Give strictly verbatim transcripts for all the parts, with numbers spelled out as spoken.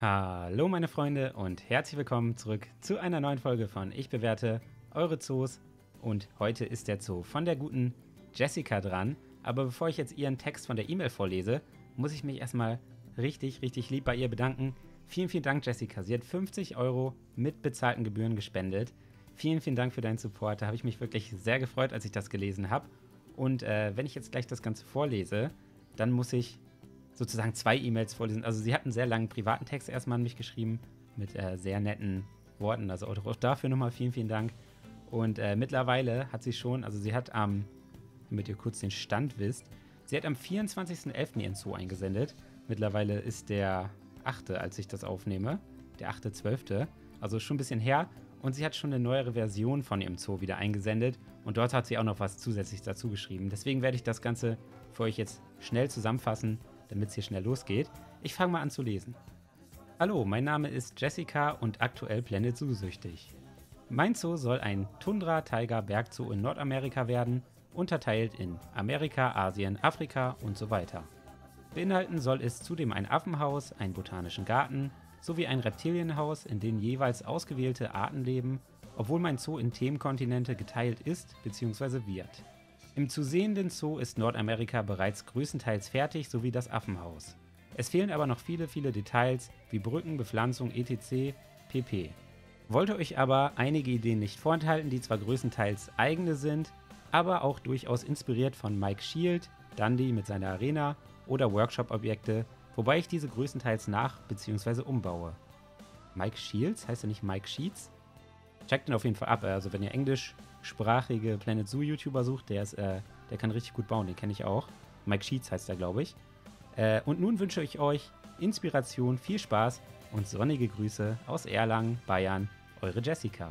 Hallo meine Freunde und herzlich willkommen zurück zu einer neuen Folge von Ich bewerte eure Zoos. Und heute ist der Zoo von der guten Jessica dran. Aber bevor ich jetzt ihren Text von der E-Mail vorlese, muss ich mich erstmal richtig, richtig lieb bei ihr bedanken. Vielen, vielen Dank, Jessica. Sie hat fünfzig Euro mit bezahlten Gebühren gespendet. Vielen, vielen Dank für deinen Support. Da habe ich mich wirklich sehr gefreut, als ich das gelesen habe. Und äh, wenn ich jetzt gleich das Ganze vorlese, dann muss ich sozusagen zwei E-Mails vorlesen. Also sie hat einen sehr langen privaten Text erstmal an mich geschrieben mit äh, sehr netten Worten. Also auch dafür nochmal vielen, vielen Dank. Und äh, mittlerweile hat sie schon, also sie hat am, damit ihr kurz den Stand wisst, sie hat am vierundzwanzigsten elften ihren Zoo eingesendet. Mittlerweile ist der achte, als ich das aufnehme. Der achte zwölfte Also schon ein bisschen her. Und sie hat schon eine neuere Version von ihrem Zoo wieder eingesendet. Und dort hat sie auch noch was zusätzlich dazu geschrieben. Deswegen werde ich das Ganze für euch jetzt schnell zusammenfassen, damit es hier schnell losgeht. Ich fange mal an zu lesen. Hallo, mein Name ist Jessica und aktuell Planet Zoo süchtig. Mein Zoo soll ein Tundra-Taiga-Bergzoo in Nordamerika werden, unterteilt in Amerika, Asien, Afrika und so weiter. Beinhalten soll es zudem ein Affenhaus, einen botanischen Garten sowie ein Reptilienhaus, in dem jeweils ausgewählte Arten leben, obwohl mein Zoo in Themenkontinente geteilt ist bzw. wird. Im zu sehenden Zoo ist Nordamerika bereits größtenteils fertig, sowie das Affenhaus. Es fehlen aber noch viele, viele Details, wie Brücken, Bepflanzung et cetera pp. Wollte euch aber einige Ideen nicht vorenthalten, die zwar größtenteils eigene sind, aber auch durchaus inspiriert von Mike Shield, Dundee mit seiner Arena oder Workshop-Objekte, wobei ich diese größtenteils nach- bzw. umbaue. Mike Shields? Heißt er nicht Mike Sheets? Checkt ihn auf jeden Fall ab, also wenn ihr englischsprachige Planet Zoo YouTuber sucht, der, ist, äh, der kann richtig gut bauen, den kenne ich auch. Mike Sheets heißt er, glaube ich. Äh, und nun wünsche ich euch Inspiration, viel Spaß und sonnige Grüße aus Erlangen, Bayern, eure Jessica.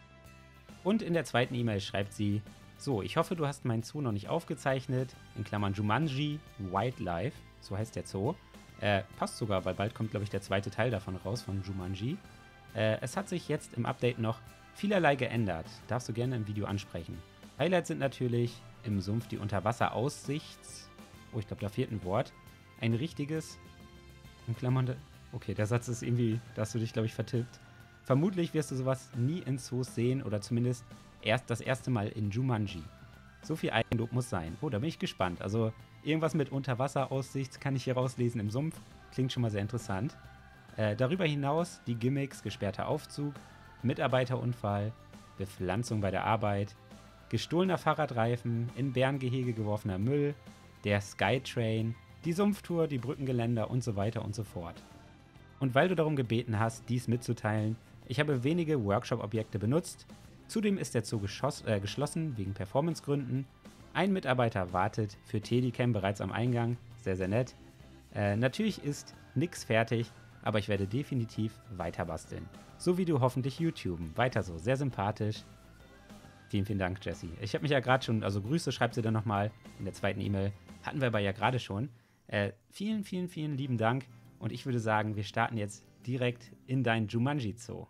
Und in der zweiten E-Mail schreibt sie: So, ich hoffe, du hast meinen Zoo noch nicht aufgezeichnet, in Klammern Jumanji Wildlife, so heißt der Zoo. Äh, passt sogar, weil bald kommt, glaube ich, der zweite Teil davon raus, von Jumanji. Äh, es hat sich jetzt im Update noch vielerlei geändert, darfst du gerne im Video ansprechen. Highlights sind natürlich im Sumpf die Unterwasseraussichts... Oh, ich glaube, da fehlt ein Wort. Ein richtiges... In Klammern... Okay, der Satz ist irgendwie... Da hast du dich, glaube ich, vertippt. Vermutlich wirst du sowas nie in Zoos sehen oder zumindest erst das erste Mal in Jumanji. So viel Eigenlob muss sein. Oh, da bin ich gespannt. Also irgendwas mit Unterwasseraussicht kann ich hier rauslesen im Sumpf. Klingt schon mal sehr interessant. Äh, darüber hinaus die Gimmicks gesperrter Aufzug, Mitarbeiterunfall, Bepflanzung bei der Arbeit, gestohlener Fahrradreifen, in Bärengehege geworfener Müll, der Skytrain, die Sumpftour, die Brückengeländer und so weiter und so fort. Und weil du darum gebeten hast, dies mitzuteilen, ich habe wenige Workshop-Objekte benutzt. Zudem ist der Zoo geschoss, äh, geschlossen wegen Performancegründen. Ein Mitarbeiter wartet für Teddycam bereits am Eingang. Sehr, sehr nett. Äh, natürlich ist nix fertig, aber ich werde definitiv weiter basteln. So wie du hoffentlich YouTuben. Weiter so, sehr sympathisch. Vielen, vielen Dank, Jessie. Ich habe mich ja gerade schon, also Grüße schreibt sie dann nochmal in der zweiten E-Mail. Hatten wir aber ja gerade schon. Äh, vielen, vielen, vielen lieben Dank. Und ich würde sagen, wir starten jetzt direkt in dein Jumanji Zoo.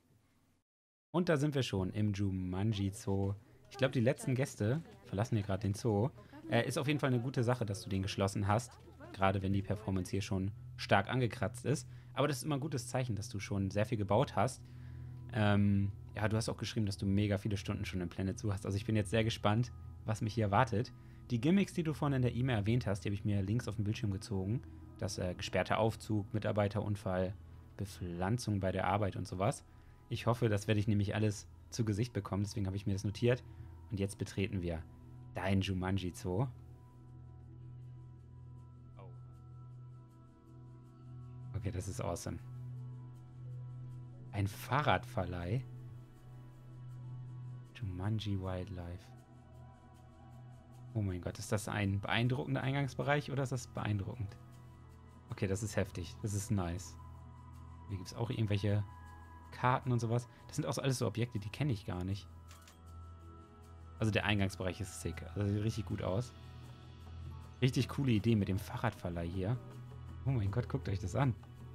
Und da sind wir schon im Jumanji Zoo. Ich glaube, die letzten Gäste verlassen hier gerade den Zoo. Äh, ist auf jeden Fall eine gute Sache, dass du den geschlossen hast. Gerade wenn die Performance hier schon stark angekratzt ist. Aber das ist immer ein gutes Zeichen, dass du schon sehr viel gebaut hast. Ähm, ja, du hast auch geschrieben, dass du mega viele Stunden schon im Planet Zoo hast. Also ich bin jetzt sehr gespannt, was mich hier erwartet. Die Gimmicks, die du vorhin in der E-Mail erwähnt hast, die habe ich mir links auf den Bildschirm gezogen. Das äh, gesperrte Aufzug, Mitarbeiterunfall, Bepflanzung bei der Arbeit und sowas. Ich hoffe, das werde ich nämlich alles zu Gesicht bekommen. Deswegen habe ich mir das notiert. Und jetzt betreten wir dein Jumanji Zoo. Okay, das ist awesome. Ein Fahrradverleih. Jumanji Wildlife. Oh mein Gott, ist das ein beeindruckender Eingangsbereich oder ist das beeindruckend? Okay, das ist heftig. Das ist nice. Hier gibt es auch irgendwelche Karten und sowas. Das sind auch so alles so Objekte, die kenne ich gar nicht. Also der Eingangsbereich ist sick. Also sieht richtig gut aus. Richtig coole Idee mit dem Fahrradverleih hier. Oh mein Gott, guckt euch das an.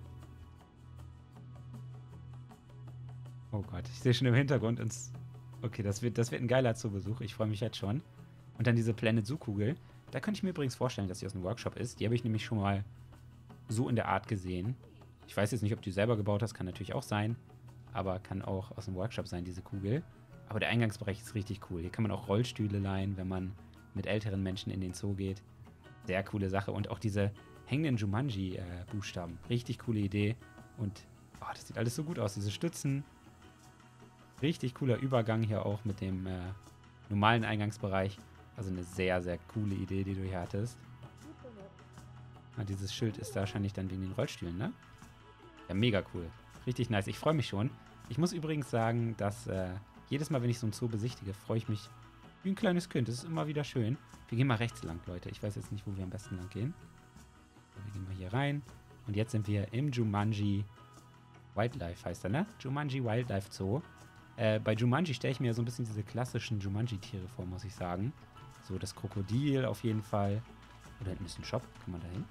Oh Gott, ich sehe schon im Hintergrund ins... Okay, das wird, das wird ein geiler Zoobesuch. Ich freue mich jetzt schon. Und dann diese Planet Zoo-Kugel. Da könnte ich mir übrigens vorstellen, dass sie aus einem Workshop ist. Die habe ich nämlich schon mal so in der Art gesehen. Ich weiß jetzt nicht, ob du die selber gebaut hast, kann natürlich auch sein. Aber kann auch aus dem Workshop sein, diese Kugel. Aber der Eingangsbereich ist richtig cool. Hier kann man auch Rollstühle leihen, wenn man mit älteren Menschen in den Zoo geht. Sehr coole Sache. Und auch diese hängenden Jumanji-Buchstaben. Äh, richtig coole Idee. Und oh, das sieht alles so gut aus. Diese Stützen. Richtig cooler Übergang hier auch mit dem äh, normalen Eingangsbereich. Also eine sehr, sehr coole Idee, die du hier hattest. Ah, dieses Schild ist da wahrscheinlich dann wegen den Rollstühlen, ne? Ja, mega cool. Richtig nice. Ich freue mich schon. Ich muss übrigens sagen, dass äh, jedes Mal, wenn ich so ein Zoo besichtige, freue ich mich wie ein kleines Kind. Das ist immer wieder schön. Wir gehen mal rechts lang, Leute. Ich weiß jetzt nicht, wo wir am besten lang gehen. So, wir gehen mal hier rein. Und jetzt sind wir im Jumanji Wildlife, heißt er, ne? Jumanji Wildlife Zoo. Äh, bei Jumanji stelle ich mir so ein bisschen diese klassischen Jumanji-Tiere vor, muss ich sagen. So das Krokodil auf jeden Fall. Oder hinten ist ein Shop. Kann man da hin?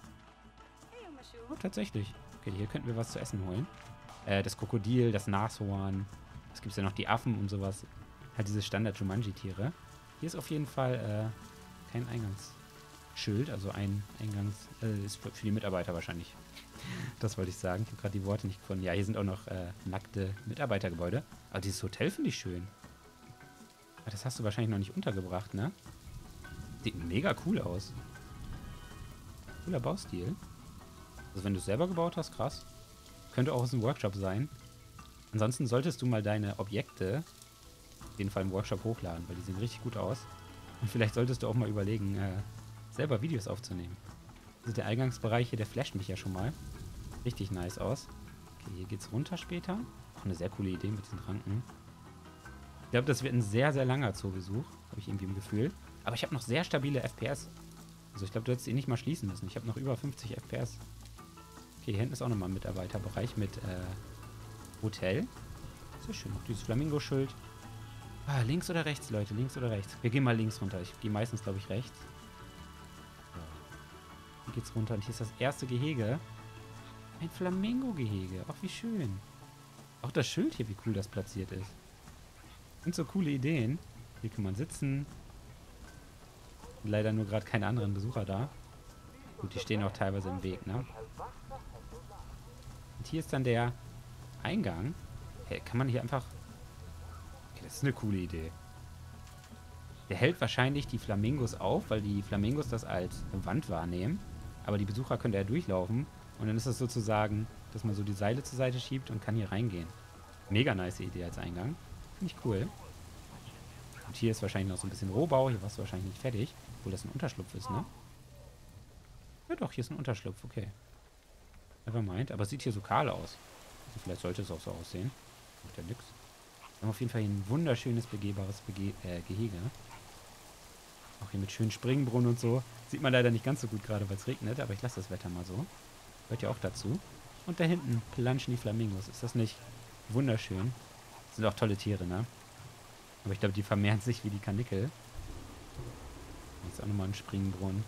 Oh, tatsächlich. Okay, hier könnten wir was zu essen holen. Äh, das Krokodil, das Nashorn. Es gibt ja noch die Affen und sowas. Halt diese Standard-Jumanji-Tiere. Hier ist auf jeden Fall äh, kein Eingangsschild. Also ein Eingangs... Äh, ist für, für die Mitarbeiter wahrscheinlich. Das wollte ich sagen. Ich habe gerade die Worte nicht gefunden. Ja, hier sind auch noch äh, nackte Mitarbeitergebäude. Aber dieses Hotel finde ich schön. Ah, das hast du wahrscheinlich noch nicht untergebracht, ne? Sieht mega cool aus. Cooler Baustil. Also wenn du es selber gebaut hast, krass. Könnte auch aus dem Workshop sein. Ansonsten solltest du mal deine Objekte auf jeden Fall im Workshop hochladen, weil die sehen richtig gut aus. Und vielleicht solltest du auch mal überlegen, äh, selber Videos aufzunehmen. Also der Eingangsbereich hier, der flasht mich ja schon mal. Richtig nice aus. Okay, hier geht's runter später. Auch eine sehr coole Idee mit diesen Ranken. Ich glaube, das wird ein sehr, sehr langer Zoobesuch. Habe ich irgendwie im Gefühl. Aber ich habe noch sehr stabile F P S. Also ich glaube, du hättest ihn nicht mal schließen müssen. Ich habe noch über fünfzig F P S. Okay, hier hinten ist auch nochmal ein Mitarbeiterbereich mit äh, Hotel. Sehr schön. Noch dieses Flamingo-Schild. Ah, links oder rechts, Leute? Links oder rechts? Wir gehen mal links runter. Ich gehe meistens, glaube ich, rechts. Hier geht's runter. Und hier ist das erste Gehege. Ein Flamingo-Gehege. Ach, wie schön. Auch das Schild hier, wie cool das platziert ist. Und so coole Ideen. Hier kann man sitzen. Leider nur gerade keine anderen Besucher da. Gut, die stehen auch teilweise im Weg, ne? Und hier ist dann der Eingang. Hey, kann man hier einfach... Okay, das ist eine coole Idee. Der hält wahrscheinlich die Flamingos auf, weil die Flamingos das als Wand wahrnehmen. Aber die Besucher können da ja durchlaufen. Und dann ist es sozusagen, dass man so die Seile zur Seite schiebt und kann hier reingehen. Mega nice Idee als Eingang. Finde ich cool. Und hier ist wahrscheinlich noch so ein bisschen Rohbau. Hier warst du wahrscheinlich nicht fertig. Obwohl das ein Unterschlupf ist, ne? Ja doch, hier ist ein Unterschlupf, okay. Nevermind. Aber es sieht hier so kahl aus. Also vielleicht sollte es auch so aussehen. Macht ja nix. Wir haben auf jeden Fall hier ein wunderschönes, begehbares Bege äh, Gehege. Auch hier mit schönen Springbrunnen und so. Sieht man leider nicht ganz so gut gerade, weil es regnet. Aber ich lasse das Wetter mal so. Hört ja auch dazu. Und da hinten planschen die Flamingos. Ist das nicht wunderschön? Sind auch tolle Tiere, ne? Aber ich glaube, die vermehren sich wie die Karnickel. Jetzt auch nochmal ein Springbrunnen.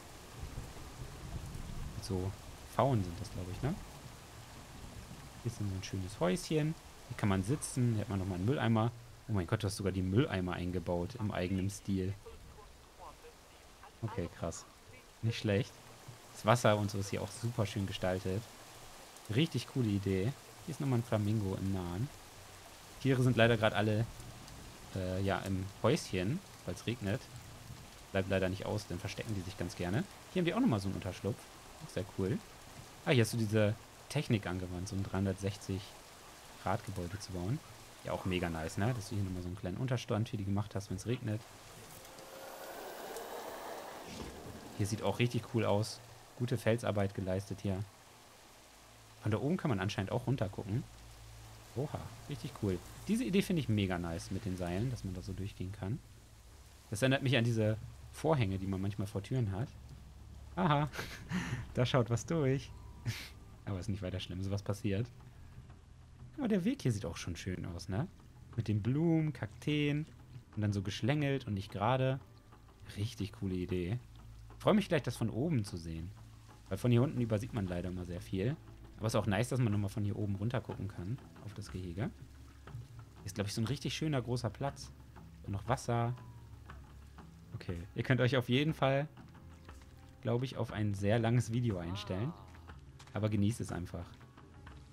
So Pfauen sind das, glaube ich, ne? Hier ist dann so ein schönes Häuschen. Hier kann man sitzen. Hier hat man nochmal einen Mülleimer. Oh mein Gott, du hast sogar die Mülleimer eingebaut im eigenen Stil. Okay, krass. Nicht schlecht. Das Wasser und so ist hier auch super schön gestaltet. Richtig coole Idee. Hier ist nochmal ein Flamingo im Nahen. Tiere sind leider gerade alle äh, ja, im Häuschen, weil es regnet. Bleibt leider nicht aus, dann verstecken die sich ganz gerne. Hier haben wir auch nochmal so einen Unterschlupf. Sehr cool. Ah, hier hast du diese Technik angewandt, so ein dreihundertsechzig Grad Gebäude zu bauen. Ja, auch mega nice, ne? Dass du hier nochmal so einen kleinen Unterstand für die gemacht hast, wenn es regnet. Hier sieht auch richtig cool aus. Gute Felsarbeit geleistet hier. Von da oben kann man anscheinend auch runter gucken. Oha, richtig cool. Diese Idee finde ich mega nice mit den Seilen, dass man da so durchgehen kann. Das erinnert mich an diese Vorhänge, die man manchmal vor Türen hat. Aha, da schaut was durch. Aber ist nicht weiter schlimm, sowas passiert. Aber der Weg hier sieht auch schon schön aus, ne? Mit den Blumen, Kakteen und dann so geschlängelt und nicht gerade. Richtig coole Idee. Ich freue mich gleich, das von oben zu sehen. Weil von hier unten übersieht man leider immer sehr viel. Aber es ist auch nice, dass man nochmal von hier oben runter gucken kann auf das Gehege. Hier ist, glaube ich, so ein richtig schöner großer Platz. Und noch Wasser. Okay, ihr könnt euch auf jeden Fall, glaube ich, auf ein sehr langes Video einstellen. Aber genießt es einfach.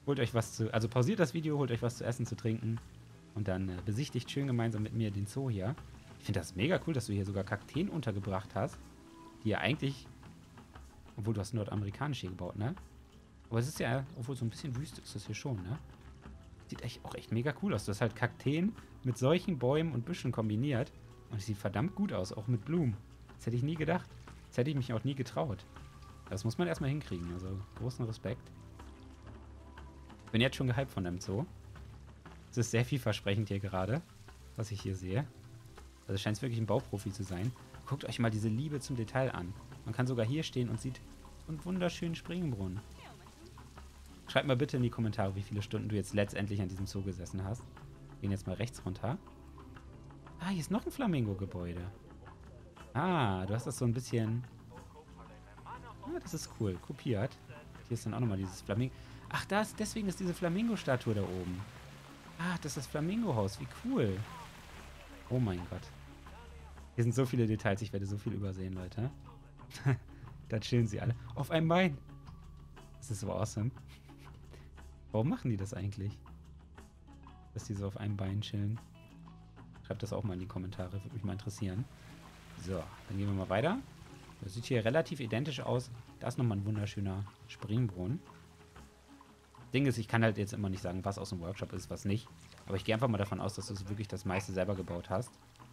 Holt euch was zu, also pausiert das Video, holt euch was zu essen, zu trinken und dann äh, besichtigt schön gemeinsam mit mir den Zoo hier. Ich finde das mega cool, dass du hier sogar Kakteen untergebracht hast, die ja eigentlich, obwohl du hast nordamerikanisch hier gebaut, ne? Aber es ist ja, obwohl so ein bisschen Wüste ist das hier schon, ne? Sieht echt, auch echt mega cool aus. Du hast halt Kakteen mit solchen Bäumen und Büschen kombiniert und es sieht verdammt gut aus, auch mit Blumen. Das hätte ich nie gedacht. Das hätte ich mich auch nie getraut. Das muss man erstmal hinkriegen, also großen Respekt. Ich bin jetzt schon gehypt von dem Zoo. Es ist sehr vielversprechend hier gerade, was ich hier sehe. Also scheint es wirklich ein Bauprofi zu sein. Guckt euch mal diese Liebe zum Detail an. Man kann sogar hier stehen und sieht so einen wunderschönen Springbrunnen. Schreibt mal bitte in die Kommentare, wie viele Stunden du jetzt letztendlich an diesem Zoo gesessen hast. Wir gehen jetzt mal rechts runter. Ah, hier ist noch ein Flamingo-Gebäude. Ah, du hast das so ein bisschen... Ah, das ist cool. Kopiert. Hier ist dann auch nochmal dieses Flamingo... Ach, das, deswegen ist diese Flamingo-Statue da oben. Ah, das ist das Flamingo-Haus. Wie cool. Oh mein Gott. Hier sind so viele Details. Ich werde so viel übersehen, Leute. Da chillen sie alle. Auf einem Bein. Das ist so awesome. Warum machen die das eigentlich? Dass die so auf einem Bein chillen. Schreibt das auch mal in die Kommentare. Würde mich mal interessieren. So, dann gehen wir mal weiter. Das sieht hier relativ identisch aus. Da ist nochmal ein wunderschöner Springbrunnen. Ding ist, ich kann halt jetzt immer nicht sagen, was aus dem Workshop ist, was nicht. Aber ich gehe einfach mal davon aus, dass du wirklich das meiste selber gebaut hast.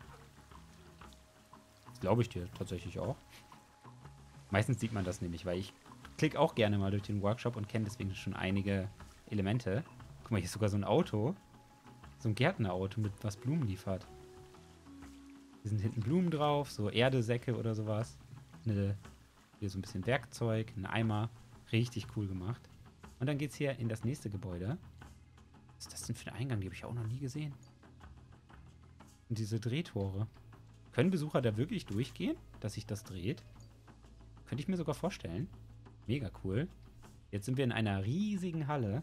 Das glaube ich dir tatsächlich auch. Meistens sieht man das nämlich, weil ich klicke auch gerne mal durch den Workshop und kenne deswegen schon einige Elemente. Guck mal, hier ist sogar so ein Auto. So ein Gärtnerauto, mit was Blumen liefert. Hier sind hinten Blumen drauf, so Erdesäcke oder sowas. Eine, hier so ein bisschen Werkzeug, ein Eimer. Richtig cool gemacht. Und dann geht es hier in das nächste Gebäude. Was ist das denn für ein Eingang? Die habe ich auch noch nie gesehen. Und diese Drehtore. Können Besucher da wirklich durchgehen, dass sich das dreht? Könnte ich mir sogar vorstellen. Mega cool. Jetzt sind wir in einer riesigen Halle.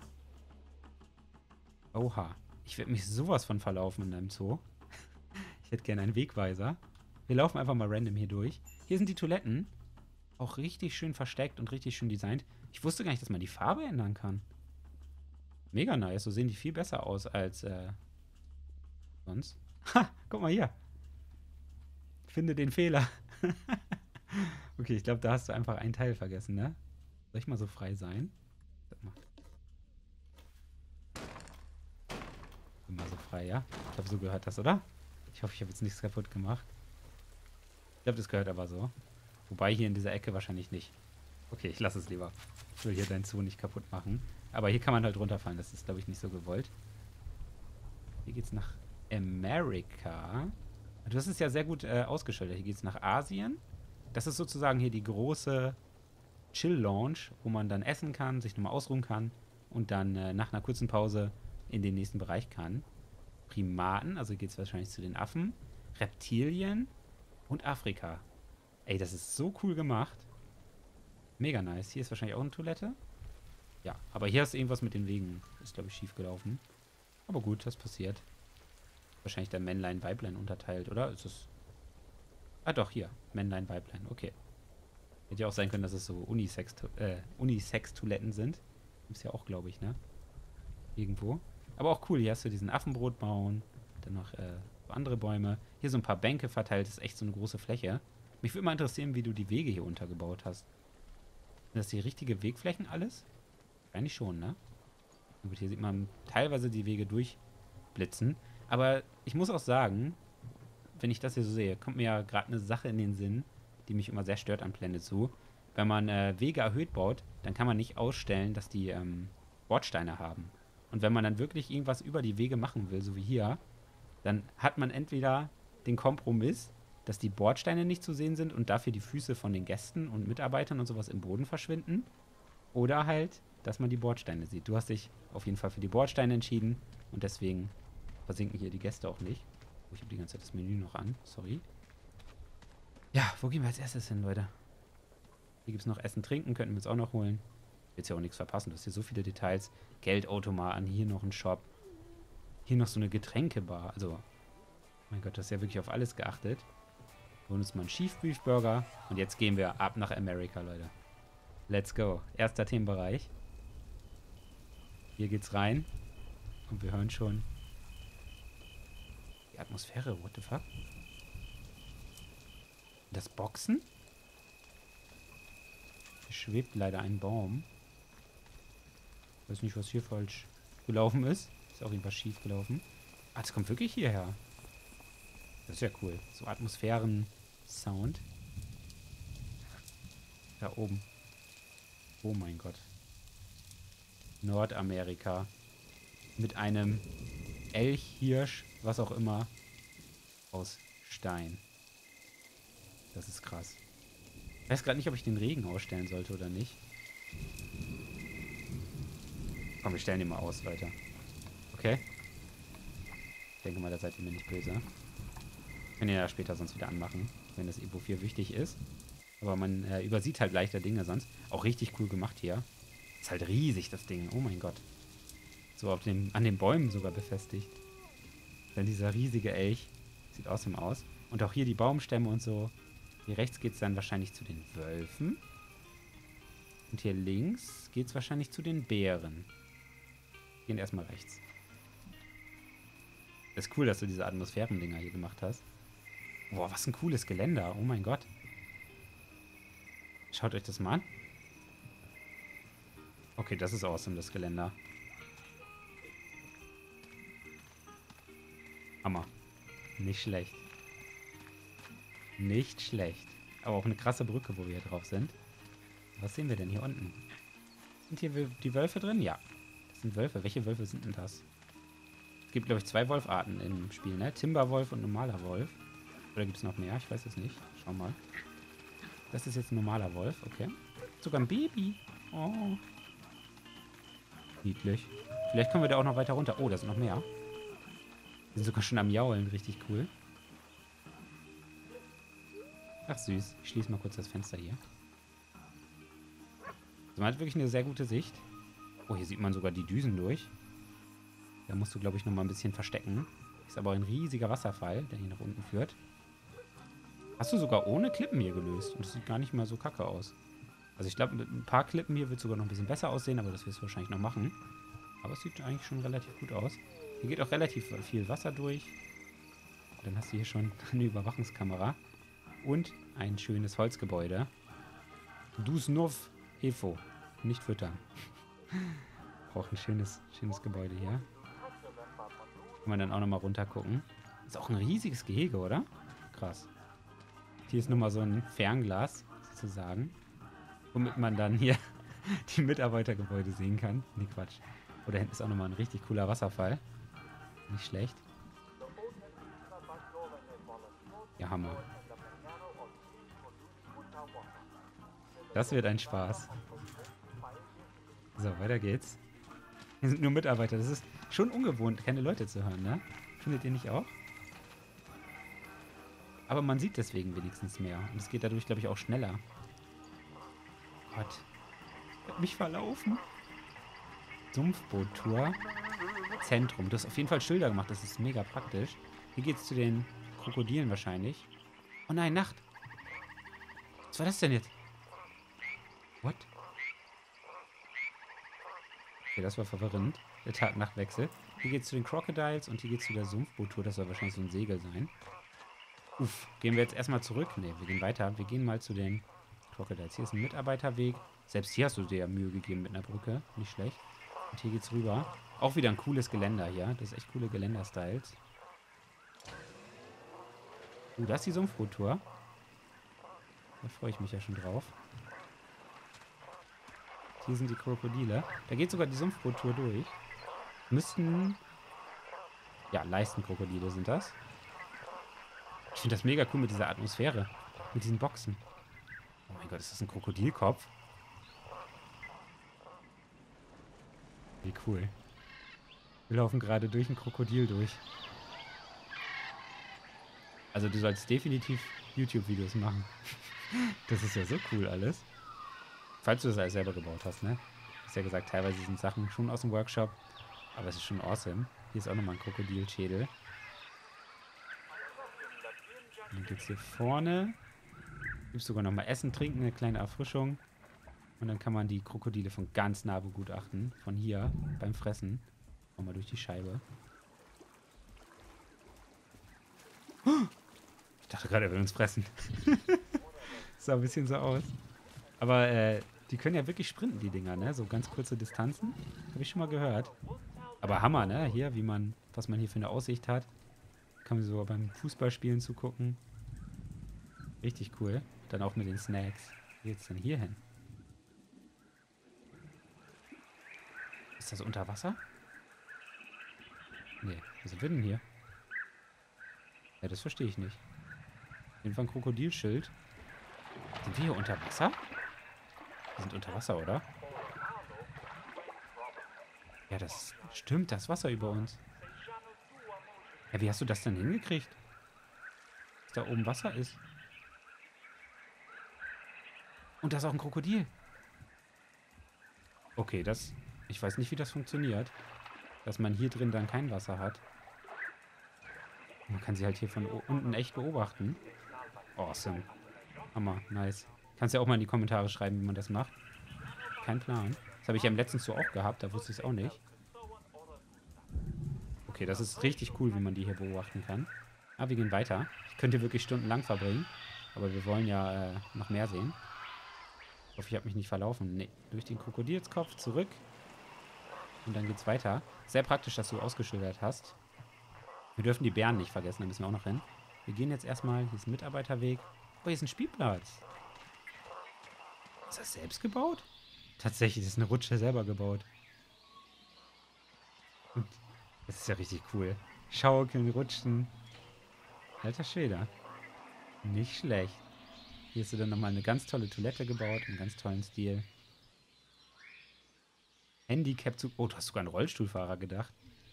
Oha. Ich werde mich sowas von verlaufen in einem Zoo. Ich hätte gerne einen Wegweiser. Wir laufen einfach mal random hier durch. Hier sind die Toiletten. Auch richtig schön versteckt und richtig schön designt. Ich wusste gar nicht, dass man die Farbe ändern kann. Mega nice. So sehen die viel besser aus als äh, sonst. Ha, guck mal hier. Finde den Fehler. Okay, ich glaube, da hast du einfach einen Teil vergessen, ne? Soll ich mal so frei sein? Sag mal. Bin mal so frei, ja? Ich habe so gehört das, oder? Ich hoffe, ich habe jetzt nichts kaputt gemacht. Ich glaube, das gehört aber so. Wobei hier in dieser Ecke wahrscheinlich nicht. Okay, ich lasse es lieber. Ich will hier deinen Zoo nicht kaputt machen. Aber hier kann man halt runterfallen. Das ist, glaube ich, nicht so gewollt. Hier geht's nach Amerika. Du hast es ja sehr gut äh, ausgeschildert. Hier geht's nach Asien. Das ist sozusagen hier die große Chill-Lounge, wo man dann essen kann, sich nochmal ausruhen kann und dann äh, nach einer kurzen Pause in den nächsten Bereich kann. Primaten, also geht es wahrscheinlich zu den Affen, Reptilien und Afrika. Ey, das ist so cool gemacht. Mega nice. Hier ist wahrscheinlich auch eine Toilette. Ja, aber hier ist irgendwas mit den Wegen. Ist, glaube ich, schief gelaufen. Aber gut, das passiert. Wahrscheinlich der Männlein, Weiblein unterteilt, oder? Ist es... Ah doch, hier. Männlein, Weiblein. Okay. Hätte ja auch sein können, dass es so Unisex-Toiletten äh, Unisex sind. Ist ja auch, glaube ich, ne? Irgendwo. Aber auch cool. Hier hast du diesen Affenbrotbaum. Dann noch äh, andere Bäume. Hier so ein paar Bänke verteilt. Das ist echt so eine große Fläche. Mich würde mal interessieren, wie du die Wege hier untergebaut hast. Sind das die richtige Wegflächen alles? Eigentlich schon, ne? Und hier sieht man teilweise die Wege durchblitzen. Aber ich muss auch sagen, wenn ich das hier so sehe, kommt mir ja gerade eine Sache in den Sinn, die mich immer sehr stört an Pläne zu. Wenn man äh, Wege erhöht baut, dann kann man nicht ausstellen, dass die ähm, Bordsteine haben. Und wenn man dann wirklich irgendwas über die Wege machen will, so wie hier, dann hat man entweder den Kompromiss, dass die Bordsteine nicht zu sehen sind und dafür die Füße von den Gästen und Mitarbeitern und sowas im Boden verschwinden. Oder halt, dass man die Bordsteine sieht. Du hast dich auf jeden Fall für die Bordsteine entschieden und deswegen versinken hier die Gäste auch nicht. Oh, ich habe die ganze Zeit das Menü noch an. Sorry. Ja, wo gehen wir als erstes hin, Leute? Hier gibt es noch Essen, Trinken, könnten wir uns auch noch holen. Willst ja auch nichts verpassen. Du hast hier so viele Details. Geldautomaten, hier noch ein Shop. Hier noch so eine Getränkebar. Also, mein Gott, das ist ja wirklich auf alles geachtet. Wir holen uns mal einen Chief Beef Burger. Und jetzt gehen wir ab nach Amerika, Leute. Let's go. Erster Themenbereich. Hier geht's rein. Und wir hören schon die Atmosphäre. What the fuck? Das Boxen? Hier schwebt leider ein Baum. Ich weiß nicht, was hier falsch gelaufen ist. Ist auch irgendwas schief gelaufen. Ah, das kommt wirklich hierher. Das ist ja cool. So Atmosphären-Sound. Da oben. Oh mein Gott. Nordamerika. Mit einem Elchhirsch, was auch immer, aus Stein. Das ist krass. Ich weiß gerade nicht, ob ich den Regen ausstellen sollte oder nicht. Komm, wir stellen den mal aus, Leute. Okay? Ich denke mal, da seid ihr mir nicht böse. Können ihr ja später sonst wieder anmachen, wenn das Evo vier wichtig ist. Aber man äh, übersieht halt leichter Dinge sonst. Auch richtig cool gemacht hier. Ist halt riesig, das Ding. Oh mein Gott. So auf dem, an den Bäumen sogar befestigt. Dann dieser riesige Elch. Sieht awesome aus. Und auch hier die Baumstämme und so. Hier rechts geht es dann wahrscheinlich zu den Wölfen. Und hier links geht es wahrscheinlich zu den Bären. Wir gehen erstmal rechts. Das ist cool, dass du diese Atmosphärendinger hier gemacht hast. Boah, was ein cooles Geländer. Oh mein Gott. Schaut euch das mal an. Okay, das ist awesome, das Geländer. Hammer. Nicht schlecht. Nicht schlecht. Aber auch eine krasse Brücke, wo wir hier drauf sind. Was sehen wir denn hier unten? Sind hier die Wölfe drin? Ja. Das sind Wölfe. Welche Wölfe sind denn das? Es gibt, glaube ich, zwei Wolfarten im Spiel, ne? Timberwolf und normaler Wolf. Oder gibt es noch mehr? Ich weiß es nicht. Schau mal. Das ist jetzt ein normaler Wolf, okay. Sogar ein Baby. Oh. Niedlich. Vielleicht kommen wir da auch noch weiter runter. Oh, da sind noch mehr. Die sind sogar schon am Jaulen. Richtig cool. Ach süß. Ich schließe mal kurz das Fenster hier. Also man hat wirklich eine sehr gute Sicht. Oh, hier sieht man sogar die Düsen durch. Da musst du, glaube ich, nochmal ein bisschen verstecken. Ist aber ein riesiger Wasserfall, der hier nach unten führt. Hast du sogar ohne Klippen hier gelöst. Und das sieht gar nicht mal so kacke aus. Also ich glaube, mit ein paar Klippen hier wird es sogar noch ein bisschen besser aussehen, aber das wirst du wahrscheinlich noch machen. Aber es sieht eigentlich schon relativ gut aus. Hier geht auch relativ viel Wasser durch. Dann hast du hier schon eine Überwachungskamera. Und ein schönes Holzgebäude. Dusnov Efo. Nicht füttern. Auch ein schönes, schönes Gebäude hier. Kann man dann auch nochmal runter gucken. Ist auch ein riesiges Gehege, oder? Krass. Hier ist nochmal so ein Fernglas, sozusagen. Womit man dann hier die Mitarbeitergebäude sehen kann. Nee, Quatsch. Oder hinten ist auch nochmal ein richtig cooler Wasserfall. Nicht schlecht. Ja, Hammer. Das wird ein Spaß. So, weiter geht's. Hier sind nur Mitarbeiter. Das ist schon ungewohnt, keine Leute zu hören, ne? Findet ihr nicht auch? Aber man sieht deswegen wenigstens mehr. Und es geht dadurch, glaube ich, auch schneller. Gott. Ich hab mich verlaufen. Sumpfboot-Tour. Zentrum. Du hast auf jeden Fall Schilder gemacht. Das ist mega praktisch. Hier geht's zu den Krokodilen wahrscheinlich. Oh nein, Nacht. Was war das denn jetzt? What? Okay, das war verwirrend. Der Tag-Nacht-Wechsel. Hier geht's zu den Crocodiles und hier geht's zu der Sumpfboot-Tour. Das soll wahrscheinlich so ein Segel sein. Uff. Gehen wir jetzt erstmal zurück? Ne, wir gehen weiter. Wir gehen mal zu den Crocodiles. Hier ist ein Mitarbeiterweg. Selbst hier hast du dir ja Mühe gegeben mit einer Brücke. Nicht schlecht. Und hier geht's rüber. Auch wieder ein cooles Geländer hier. Das ist echt coole Geländer-Styles. Uh, das ist die Sumpfboot-Tour. Da freue ich mich ja schon drauf. Hier sind die Krokodile. Da geht sogar die Sumpfboot-Tour durch. Müssten... Ja, Leistenkrokodile sind das. Ich finde das mega cool mit dieser Atmosphäre. Mit diesen Boxen. Oh mein Gott, ist das ein Krokodilkopf? Wie cool. Wir laufen gerade durch ein Krokodil durch. Also du sollst definitiv YouTube-Videos machen. Das ist ja so cool alles. Falls du das alles selber gebaut hast, ne? Du hast ja gesagt, teilweise sind Sachen schon aus dem Workshop. Aber es ist schon awesome. Hier ist auch nochmal ein Krokodilschädel. Und dann geht's hier vorne. Gibt es sogar nochmal Essen, Trinken, eine kleine Erfrischung. Und dann kann man die Krokodile von ganz nah begutachten. Von hier beim Fressen. Mal durch die Scheibe. Ich dachte gerade, er will uns fressen. Sah ein bisschen so aus. Aber äh, die können ja wirklich sprinten, die Dinger, ne? So ganz kurze Distanzen. Habe ich schon mal gehört. Aber Hammer, ne? Hier, wie man, was man hier für eine Aussicht hat. Kann man so beim Fußballspielen zugucken. Richtig cool. Dann auch mit den Snacks. Wie geht's denn hier hin? Ist das unter Wasser? Nee, wo sind wir denn hier? Ja, das verstehe ich nicht. Auf jeden Fall ein Krokodilschild. Sind wir hier unter Wasser? Wir sind unter Wasser, oder? Ja, das stimmt, das Wasser über uns. Ja, wie hast du das denn hingekriegt? Dass da oben Wasser ist. Und da ist auch ein Krokodil. Okay, das... Ich weiß nicht, wie das funktioniert. Dass man hier drin dann kein Wasser hat. Man kann sie halt hier von unten echt beobachten. Awesome. Hammer, nice. Kannst ja auch mal in die Kommentare schreiben, wie man das macht. Kein Plan. Das habe ich ja im letzten so auch gehabt, da wusste ich es auch nicht. Okay, das ist richtig cool, wie man die hier beobachten kann. Aber wir gehen weiter. Ich könnte wirklich stundenlang verbringen. Aber wir wollen ja äh, noch mehr sehen. Ich hoffe, ich habe mich nicht verlaufen. Nee, durch den Krokodilskopf zurück. Und dann geht's weiter. Sehr praktisch, dass du ausgeschildert hast. Wir dürfen die Bären nicht vergessen, da müssen wir auch noch hin. Wir gehen jetzt erstmal, hier ist ein Mitarbeiterweg. Oh, hier ist ein Spielplatz. Ist das selbst gebaut? Tatsächlich, das ist eine Rutsche selber gebaut. Und das ist ja richtig cool. Schaukeln, rutschen. Alter Schwede. Nicht schlecht. Hier ist dann nochmal eine ganz tolle Toilette gebaut, im ganz tollen Stil. Handicap-Zug. Oh, du hast sogar einen Rollstuhlfahrer gedacht.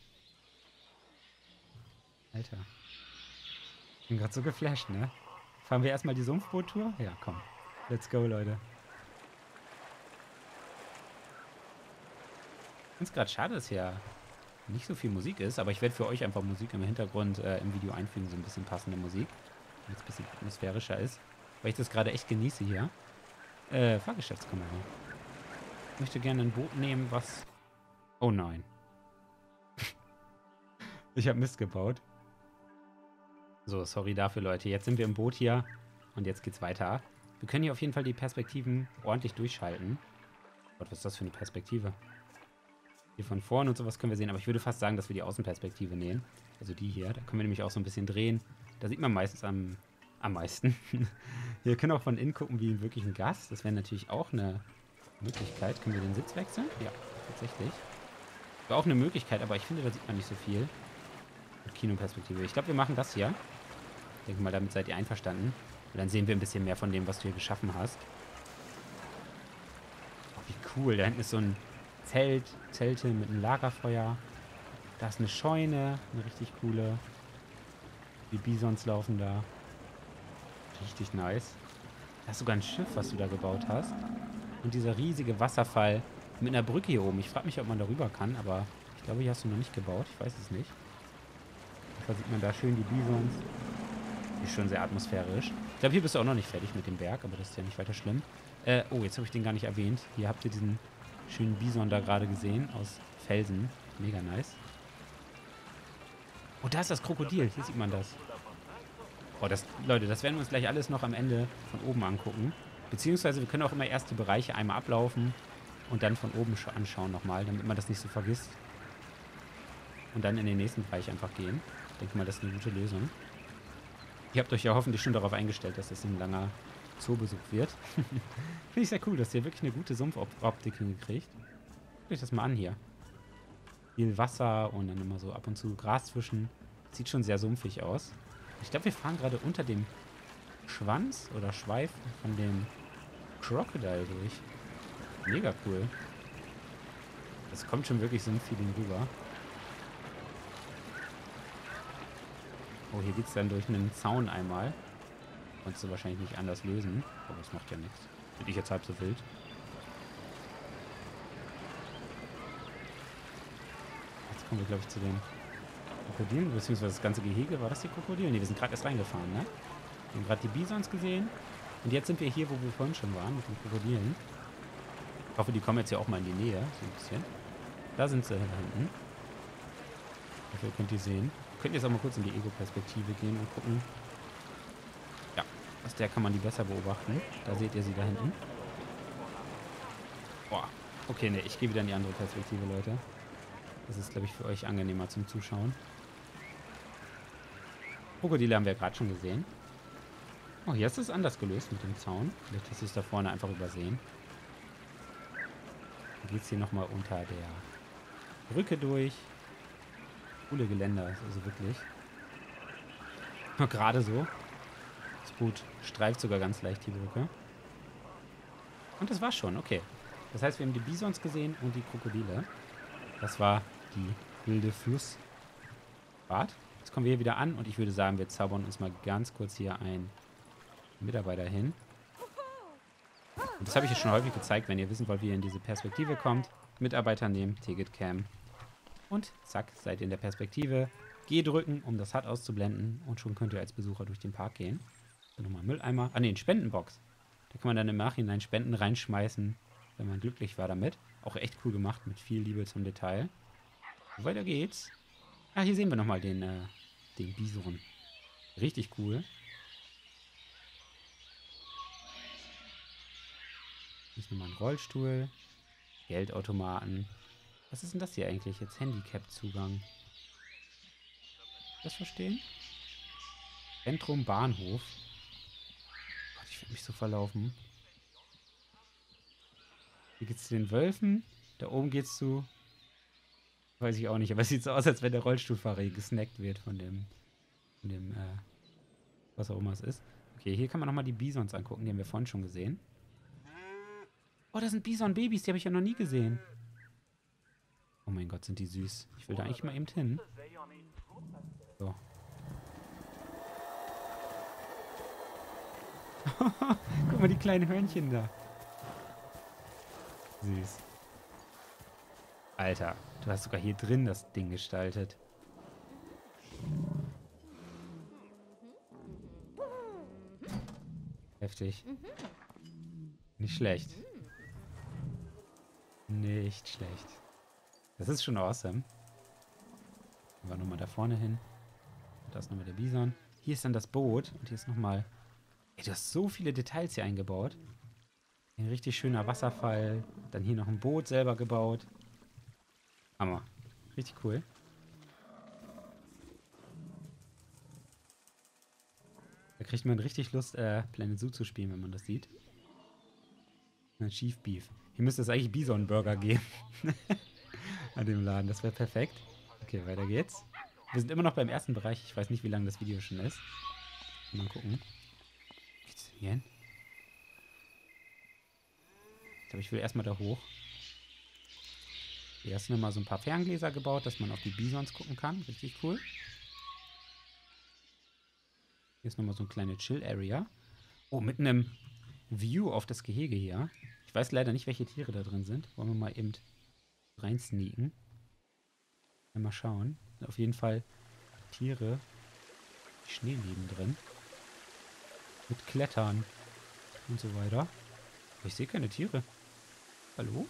Alter. Ich bin gerade so geflasht, ne? Fahren wir erstmal die Sumpfboot-Tour? Ja, komm. Let's go, Leute. Ich finde es gerade schade, dass hier nicht so viel Musik ist, aber ich werde für euch einfach Musik im Hintergrund äh, im Video einfügen, so ein bisschen passende Musik, damit es ein bisschen atmosphärischer ist, weil ich das gerade echt genieße hier. Äh, Fahrgeschäftskamera. Ich möchte gerne ein Boot nehmen, was... Oh nein. Ich habe Mist gebaut. So, sorry dafür, Leute. Jetzt sind wir im Boot hier und jetzt geht's weiter. Wir können hier auf jeden Fall die Perspektiven ordentlich durchschalten. Gott, was ist das für eine Perspektive? Hier von vorne und sowas können wir sehen, aber ich würde fast sagen, dass wir die Außenperspektive nehmen. Also die hier, da können wir nämlich auch so ein bisschen drehen. Da sieht man meistens am, am meisten. Wir können auch von innen gucken wie wirklich ein Gast. Das wäre natürlich auch eine Möglichkeit. Können wir den Sitz wechseln? Ja, tatsächlich. War auch eine Möglichkeit, aber ich finde, da sieht man nicht so viel. Mit Kinoperspektive. Ich glaube, wir machen das hier. Ich denke mal, damit seid ihr einverstanden. Und dann sehen wir ein bisschen mehr von dem, was du hier geschaffen hast. Oh, wie cool. Da hinten ist so ein Zelt, Zelte mit einem Lagerfeuer. Da ist eine Scheune, eine richtig coole. Die Bisons laufen da. Richtig nice. Da ist sogar ein Schiff, was du da gebaut hast. Und dieser riesige Wasserfall mit einer Brücke hier oben. Ich frage mich, ob man darüber kann, aber ich glaube, hier hast du noch nicht gebaut. Ich weiß es nicht. Da sieht man da schön die Bisons. Ist schon sehr atmosphärisch. Ich glaube, hier bist du auch noch nicht fertig mit dem Berg, aber das ist ja nicht weiter schlimm. Äh, oh, jetzt habe ich den gar nicht erwähnt. Hier habt ihr diesen schönen Bison da gerade gesehen, aus Felsen. Mega nice. Oh, da ist das Krokodil. Hier sieht man das. Oh, das, Leute, das werden wir uns gleich alles noch am Ende von oben angucken. Beziehungsweise wir können auch immer erst die Bereiche einmal ablaufen und dann von oben anschauen nochmal, damit man das nicht so vergisst. Und dann in den nächsten Bereich einfach gehen. Ich denke mal, das ist eine gute Lösung. Ihr habt euch ja hoffentlich schon darauf eingestellt, dass das ein langer Zoobesuch wird. Finde ich sehr cool, dass ihr wirklich eine gute Sumpfoptik hingekriegt. Guckt euch das mal an hier. Viel Wasser und dann immer so ab und zu Gras zwischen. Sieht schon sehr sumpfig aus. Ich glaube, wir fahren gerade unter dem Schwanz oder Schweif von dem Crocodile durch. Mega cool. Das kommt schon wirklich so ein Feeling rüber. Oh, hier geht es dann durch einen Zaun einmal. Konntest du wahrscheinlich nicht anders lösen. Aber das macht ja nichts. Bin ich jetzt halb so wild. Jetzt kommen wir, glaube ich, zu den Krokodilen. Beziehungsweise das ganze Gehege. War das die Krokodile? Ne, wir sind gerade erst reingefahren, ne? Wir haben gerade die Bisons gesehen. Und jetzt sind wir hier, wo wir vorhin schon waren, mit den Krokodilen. Ich hoffe, die kommen jetzt ja auch mal in die Nähe, so ein bisschen. Da sind sie da hinten. Ich hoffe, ihr könnt die sehen. Wir könnten jetzt auch mal kurz in die Ego-Perspektive gehen und gucken. Ja, aus der kann man die besser beobachten. Da seht ihr sie da hinten. Boah. Okay, ne, ich gehe wieder in die andere Perspektive, Leute. Das ist, glaube ich, für euch angenehmer zum Zuschauen. Krokodile haben wir ja gerade schon gesehen. Oh, hier ist es anders gelöst mit dem Zaun. Vielleicht hast du es da vorne einfach übersehen. Dann geht es hier nochmal unter der Brücke durch. Coole Geländer, also wirklich. Nur gerade so. Das Boot streift sogar ganz leicht die Brücke. Und das war's schon, okay. Das heißt, wir haben die Bisons gesehen und die Krokodile. Das war die wilde Flussfahrt. Jetzt kommen wir hier wieder an und ich würde sagen, wir zaubern uns mal ganz kurz hier einen Mitarbeiter hin. Und das habe ich ja schon häufig gezeigt, wenn ihr wissen wollt, wie ihr in diese Perspektive kommt. Mitarbeiter nehmen, Ticket Cam. Und zack, seid ihr in der Perspektive. G drücken, um das H U D auszublenden. Und schon könnt ihr als Besucher durch den Park gehen. Dann nochmal Mülleimer. Ah ne, eine Spendenbox. Da kann man dann im Nachhinein Spenden reinschmeißen, wenn man glücklich war damit. Auch echt cool gemacht, mit viel Liebe zum Detail. Und weiter geht's. Ah, hier sehen wir nochmal den, äh, den Bison. Richtig cool. Hier ist nochmal ein Rollstuhl. Geldautomaten. Was ist denn das hier eigentlich? Jetzt Handicap-Zugang. Das verstehen? Zentrum Bahnhof. Gott, ich werde mich so verlaufen. Hier geht's zu den Wölfen. Da oben geht's zu... Weiß ich auch nicht, aber es sieht so aus, als wenn der Rollstuhlfahrer hier gesnackt wird von dem... Von dem, äh... was auch immer es ist. Okay, hier kann man nochmal die Bisons angucken. Die haben wir vorhin schon gesehen. Oh, das sind Bison-Babys. Die habe ich ja noch nie gesehen. Oh mein Gott, sind die süß. Ich will da eigentlich mal eben hin. So. Guck mal, die kleinen Hörnchen da. Süß. Alter, du hast sogar hier drin das Ding gestaltet. Heftig. Nicht schlecht. Nicht schlecht. Das ist schon awesome. Gehen wir nochmal da vorne hin. Da ist nochmal der Bison. Hier ist dann das Boot. Und hier ist nochmal... Ey, du hast so viele Details hier eingebaut. Ein richtig schöner Wasserfall. Dann hier noch ein Boot selber gebaut. Hammer. Richtig cool. Da kriegt man richtig Lust, äh, Planet Zoo zu spielen, wenn man das sieht. Chief Beef. Hier müsste es eigentlich Bison-Burger geben. An dem Laden. Das wäre perfekt. Okay, weiter geht's. Wir sind immer noch beim ersten Bereich. Ich weiß nicht, wie lange das Video schon ist. Mal gucken. Geht's denn hier hin? Ich glaube, ich will erstmal da hoch. Hier hast du nochmal so ein paar Ferngläser gebaut, dass man auf die Bisons gucken kann. Richtig cool. Hier ist nochmal so eine kleine Chill-Area. Oh, mit einem View auf das Gehege hier. Ich weiß leider nicht, welche Tiere da drin sind. Wollen wir mal eben rein sneaken. Mal schauen. Sind auf jeden Fall Tiere, die Schnee lieben drin. Mit Klettern und so weiter. Aber ich sehe keine Tiere. Hallo?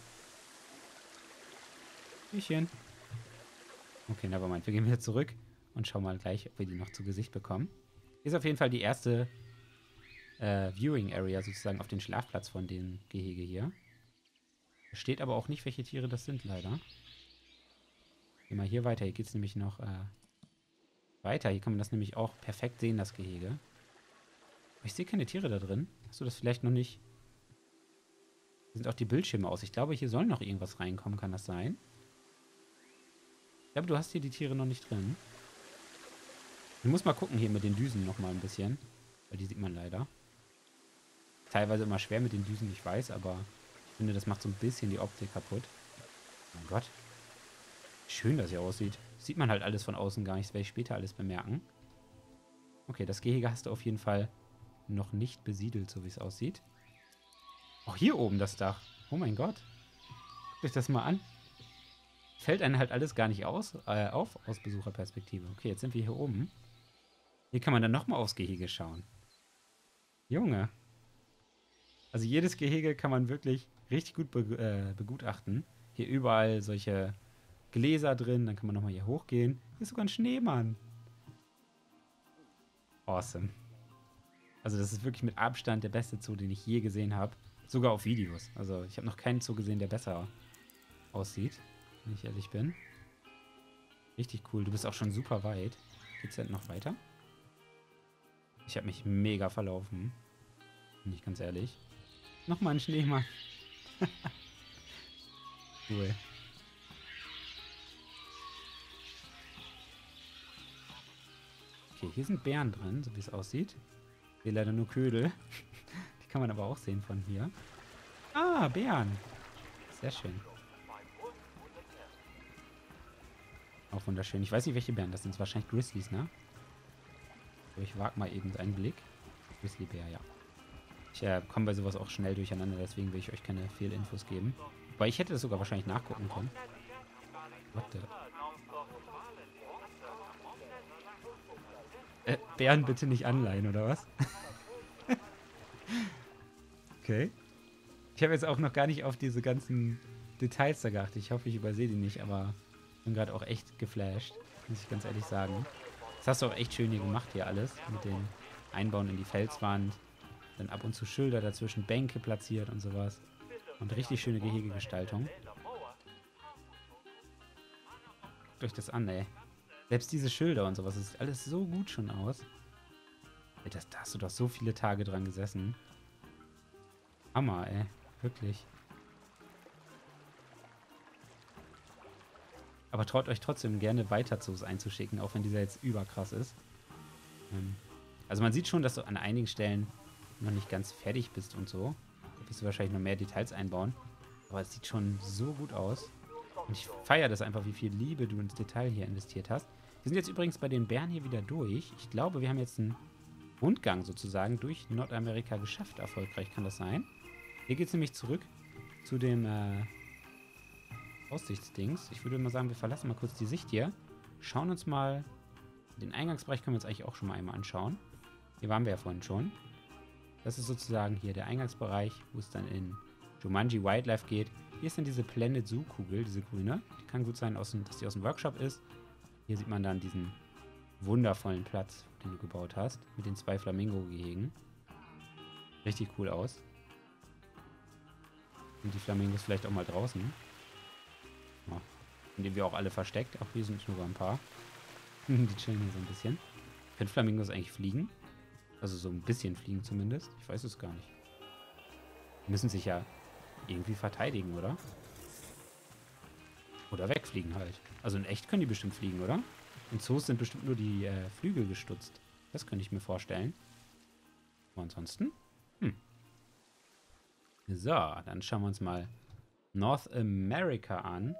Tierchen. Okay, nevermind. Wir gehen wieder zurück und schauen mal gleich, ob wir die noch zu Gesicht bekommen. Hier ist auf jeden Fall die erste äh, Viewing Area sozusagen auf den Schlafplatz von dem Gehege hier. Da steht aber auch nicht, welche Tiere das sind, leider. Gehen wir hier weiter. Hier geht es nämlich noch äh, weiter. Hier kann man das nämlich auch perfekt sehen, das Gehege. Aber ich sehe keine Tiere da drin. Hast du das vielleicht noch nicht? Hier sind auch die Bildschirme aus. Ich glaube, hier soll noch irgendwas reinkommen. Kann das sein? Ich glaube, du hast hier die Tiere noch nicht drin. Ich muss mal gucken hier mit den Düsen noch mal ein bisschen. Weil die sieht man leider. Teilweise immer schwer mit den Düsen, ich weiß, aber ich finde, das macht so ein bisschen die Optik kaputt. Oh mein Gott. Schön, dass hier aussieht. Das sieht man halt alles von außen gar nicht. Das werde ich später alles bemerken. Okay, das Gehege hast du auf jeden Fall noch nicht besiedelt, so wie es aussieht. Auch hier oben das Dach. Oh mein Gott. Guckt euch das mal an. Fällt einem halt alles gar nicht aus, äh, auf aus Besucherperspektive. Okay, jetzt sind wir hier oben. Hier kann man dann nochmal aufs Gehege schauen. Junge. Also jedes Gehege kann man wirklich richtig gut be äh, begutachten. Hier überall solche Gläser drin. Dann kann man nochmal hier hochgehen. Hier ist sogar ein Schneemann. Awesome. Also das ist wirklich mit Abstand der beste Zoo, den ich je gesehen habe. Sogar auf Videos. Also ich habe noch keinen Zoo gesehen, der besser aussieht, wenn ich ehrlich bin. Richtig cool. Du bist auch schon super weit. Geht's denn noch weiter? Ich habe mich mega verlaufen. Bin ich ganz ehrlich. Nochmal ein Schneemann. Cool. Okay, hier sind Bären drin, so wie es aussieht. Ich sehe leider nur Ködel. Die kann man aber auch sehen von hier. Ah, Bären. Sehr schön. Auch wunderschön. Ich weiß nicht, welche Bären das sind. Wahrscheinlich Grizzlies, ne? Aber ich wage mal eben einen Blick. Grizzlybär, ja. Ich äh, komme bei sowas auch schnell durcheinander, deswegen will ich euch keine Fehlinfos geben. Wobei ich hätte das sogar wahrscheinlich nachgucken können. What the? Äh, Bären bitte nicht anleihen, oder was? Okay. Ich habe jetzt auch noch gar nicht auf diese ganzen Details da geachtet. Ich hoffe, ich übersehe die nicht, aber ich bin gerade auch echt geflasht, muss ich ganz ehrlich sagen. Das hast du auch echt schön hier gemacht, hier alles. Mit dem Einbauen in die Felswand. Dann ab und zu Schilder dazwischen, Bänke platziert und sowas. Und richtig schöne Gehegegestaltung. Guckt euch das an, ey. Selbst diese Schilder und sowas, das sieht alles so gut schon aus. Ey, das, da hast du doch so viele Tage dran gesessen. Hammer, ey. Wirklich. Aber traut euch trotzdem gerne weiter Zoos einzuschicken, auch wenn dieser jetzt überkrass ist. Ähm, also man sieht schon, dass du an einigen Stellen noch nicht ganz fertig bist und so. Da wirst du wahrscheinlich noch mehr Details einbauen. Aber es sieht schon so gut aus. Und ich feiere das einfach, wie viel Liebe du ins Detail hier investiert hast. Wir sind jetzt übrigens bei den Bären hier wieder durch. Ich glaube, wir haben jetzt einen Rundgang sozusagen durch Nordamerika geschafft. Erfolgreich kann das sein. Hier geht es nämlich zurück zu dem äh, Aussichtsdings. Ich würde mal sagen, wir verlassen mal kurz die Sicht hier. Schauen uns mal... Den Eingangsbereich können wir uns eigentlich auch schon mal einmal anschauen. Hier waren wir ja vorhin schon. Das ist sozusagen hier der Eingangsbereich, wo es dann in Jumanji Wildlife geht. Hier ist dann diese Planet Zoo Kugel, diese grüne. Die kann gut sein, aus dem, dass die aus dem Workshop ist. Hier sieht man dann diesen wundervollen Platz, den du gebaut hast, mit den zwei Flamingo-Gehegen. Richtig cool aus. Und die Flamingos vielleicht auch mal draußen. Ja, indem wir auch alle versteckt. Auch hier sind sogar ein paar. Die chillen hier so ein bisschen. Können Flamingos eigentlich fliegen? Also so ein bisschen fliegen zumindest. Ich weiß es gar nicht. Die müssen sich ja irgendwie verteidigen, oder? Oder wegfliegen halt. Also in echt können die bestimmt fliegen, oder? In Zoos sind bestimmt nur die äh, Flügel gestutzt. Das könnte ich mir vorstellen. Aber ansonsten? Hm. So, dann schauen wir uns mal North America an.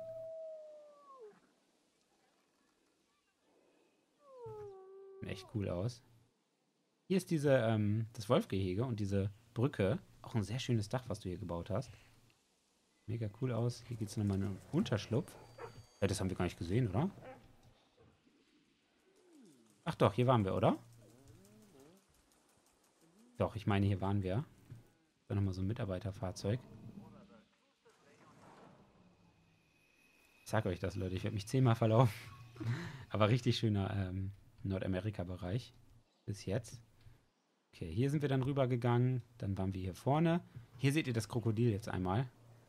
Sieht echt cool aus. Hier ist diese, ähm, das Wolfgehege und diese Brücke. Auch ein sehr schönes Dach, was du hier gebaut hast. Mega cool aus. Hier geht es nochmal in einen Unterschlupf. Ja, das haben wir gar nicht gesehen, oder? Ach doch, hier waren wir, oder? Doch, ich meine, hier waren wir. Da nochmal so ein Mitarbeiterfahrzeug. Ich sag euch das, Leute. Ich werde mich zehnmal verlaufen. Aber richtig schöner ähm, Nordamerika-Bereich. Bis jetzt. Okay, hier sind wir dann rübergegangen. Dann waren wir hier vorne. Hier seht ihr das Krokodil jetzt einmal.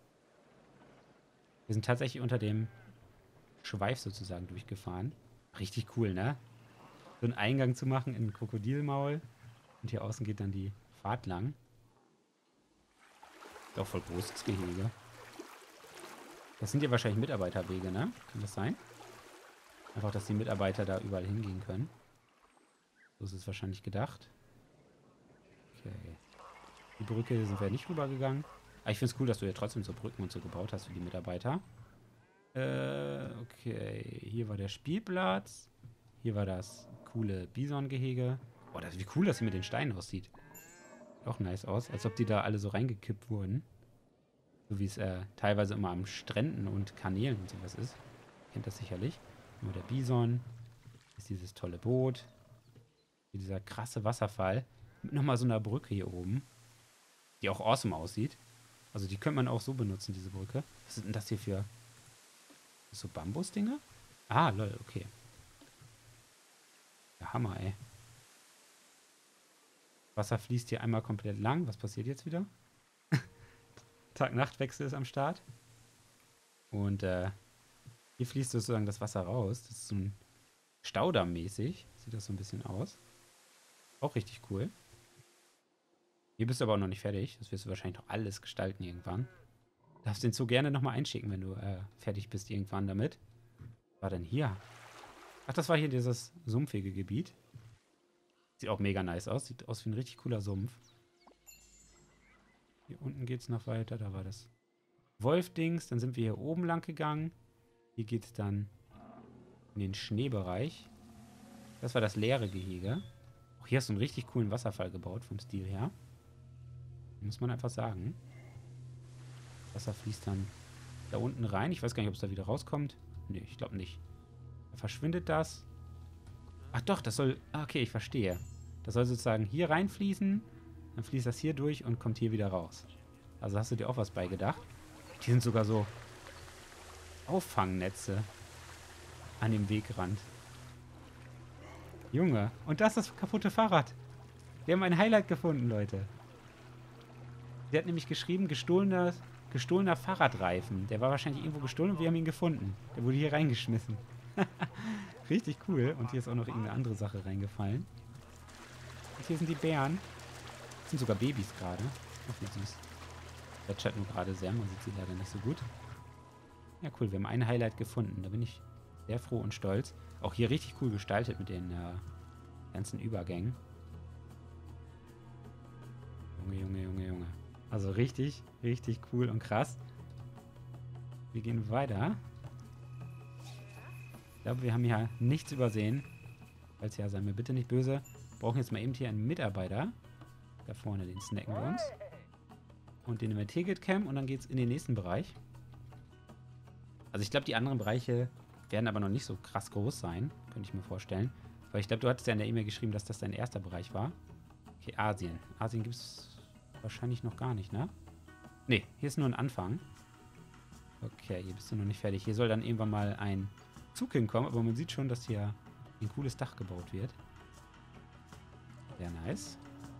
Wir sind tatsächlich unter dem Schweif sozusagen durchgefahren. Richtig cool, ne? So einen Eingang zu machen in ein Krokodilmaul. Und hier außen geht dann die Fahrt lang. Ist auch voll großes Gehege. Das sind ja wahrscheinlich Mitarbeiterwege, ne? Kann das sein? Einfach, dass die Mitarbeiter da überall hingehen können. So ist es wahrscheinlich gedacht. Okay. Die Brücke sind wir nicht rübergegangen. Aber ich finde es cool, dass du ja trotzdem so Brücken und so gebaut hast für die Mitarbeiter. Äh, okay. Hier war der Spielplatz. Hier war das coole Bison-Gehege. Boah, das, wie cool das hier mit den Steinen aussieht. Sieht auch nice aus. Als ob die da alle so reingekippt wurden. So wie es äh, teilweise immer am Stränden und Kanälen und sowas ist. Kennt das sicherlich. Nur der Bison. Hier ist dieses tolle Boot. Hier dieser krasse Wasserfall. Mit nochmal so einer Brücke hier oben. Die auch awesome aussieht. Also die könnte man auch so benutzen, diese Brücke. Was sind denn das hier für so Bambusdinger? Ah, lol, okay. Ja, Hammer, ey. Wasser fließt hier einmal komplett lang. Was passiert jetzt wieder? Tag-Nacht-Wechsel ist am Start. Und äh, hier fließt sozusagen das Wasser raus. Das ist so ein Staudamm-mäßig. Sieht das so ein bisschen aus. Auch richtig cool. Hier bist du aber auch noch nicht fertig. Das wirst du wahrscheinlich noch alles gestalten irgendwann. Darfst den so gerne nochmal einschicken, wenn du äh, fertig bist irgendwann damit. Was war denn hier? Ach, das war hier dieses sumpfige Gebiet. Sieht auch mega nice aus. Sieht aus wie ein richtig cooler Sumpf. Hier unten geht's noch weiter. Da war das Wolf-Dings. Dann sind wir hier oben lang gegangen. Hier geht's dann in den Schneebereich. Das war das leere Gehege. Auch hier hast du einen richtig coolen Wasserfall gebaut vom Stil her. Muss man einfach sagen. Wasser fließt dann da unten rein. Ich weiß gar nicht, ob es da wieder rauskommt. Nee, ich glaube nicht. Da verschwindet das. Ach doch, das soll... Ah, okay, ich verstehe. Das soll sozusagen hier reinfließen. Dann fließt das hier durch und kommt hier wieder raus. Also hast du dir auch was beigedacht. Die sind sogar so Auffangnetze an dem Wegrand. Junge, und das ist das kaputte Fahrrad. Wir haben ein Highlight gefunden, Leute. Der hat nämlich geschrieben, gestohlener, gestohlener Fahrradreifen. Der war wahrscheinlich irgendwo gestohlen und wir haben ihn gefunden. Der wurde hier reingeschmissen. Richtig cool. Und hier ist auch noch irgendeine andere Sache reingefallen. Und hier sind die Bären. Das sind sogar Babys gerade. Ach, wie süß. Plätschert nur gerade sehr. Man sieht sie leider nicht so gut. Ja, cool. Wir haben ein Highlight gefunden. Da bin ich sehr froh und stolz. Auch hier richtig cool gestaltet mit den äh, ganzen Übergängen. Junge, Junge, Junge, Junge. Also richtig, richtig cool und krass. Wir gehen weiter. Ich glaube, wir haben hier nichts übersehen. Falls ja, sei mir bitte nicht böse. Wir brauchen jetzt mal eben hier einen Mitarbeiter. Da vorne, den snacken wir uns. Und den nehmen wir Ticket Cam und dann geht es in den nächsten Bereich. Also ich glaube, die anderen Bereiche werden aber noch nicht so krass groß sein. Könnte ich mir vorstellen. Weil ich glaube, du hattest ja in der E-Mail geschrieben, dass das dein erster Bereich war. Okay, Asien. Asien gibt es wahrscheinlich noch gar nicht, ne? Ne, hier ist nur ein Anfang. Okay, hier bist du noch nicht fertig. Hier soll dann irgendwann mal ein Zug hinkommen, aber man sieht schon, dass hier ein cooles Dach gebaut wird. Sehr nice.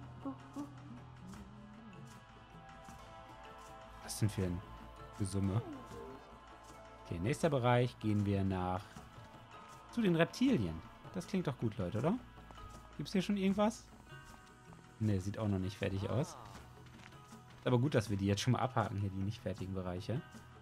Was denn für ein Gesumme? Okay, nächster Bereich gehen wir nach zu den Reptilien. Das klingt doch gut, Leute, oder? Gibt es hier schon irgendwas? Ne, sieht auch noch nicht fertig aus. Ist aber gut, dass wir die jetzt schon mal abhaken, hier die nicht fertigen Bereiche.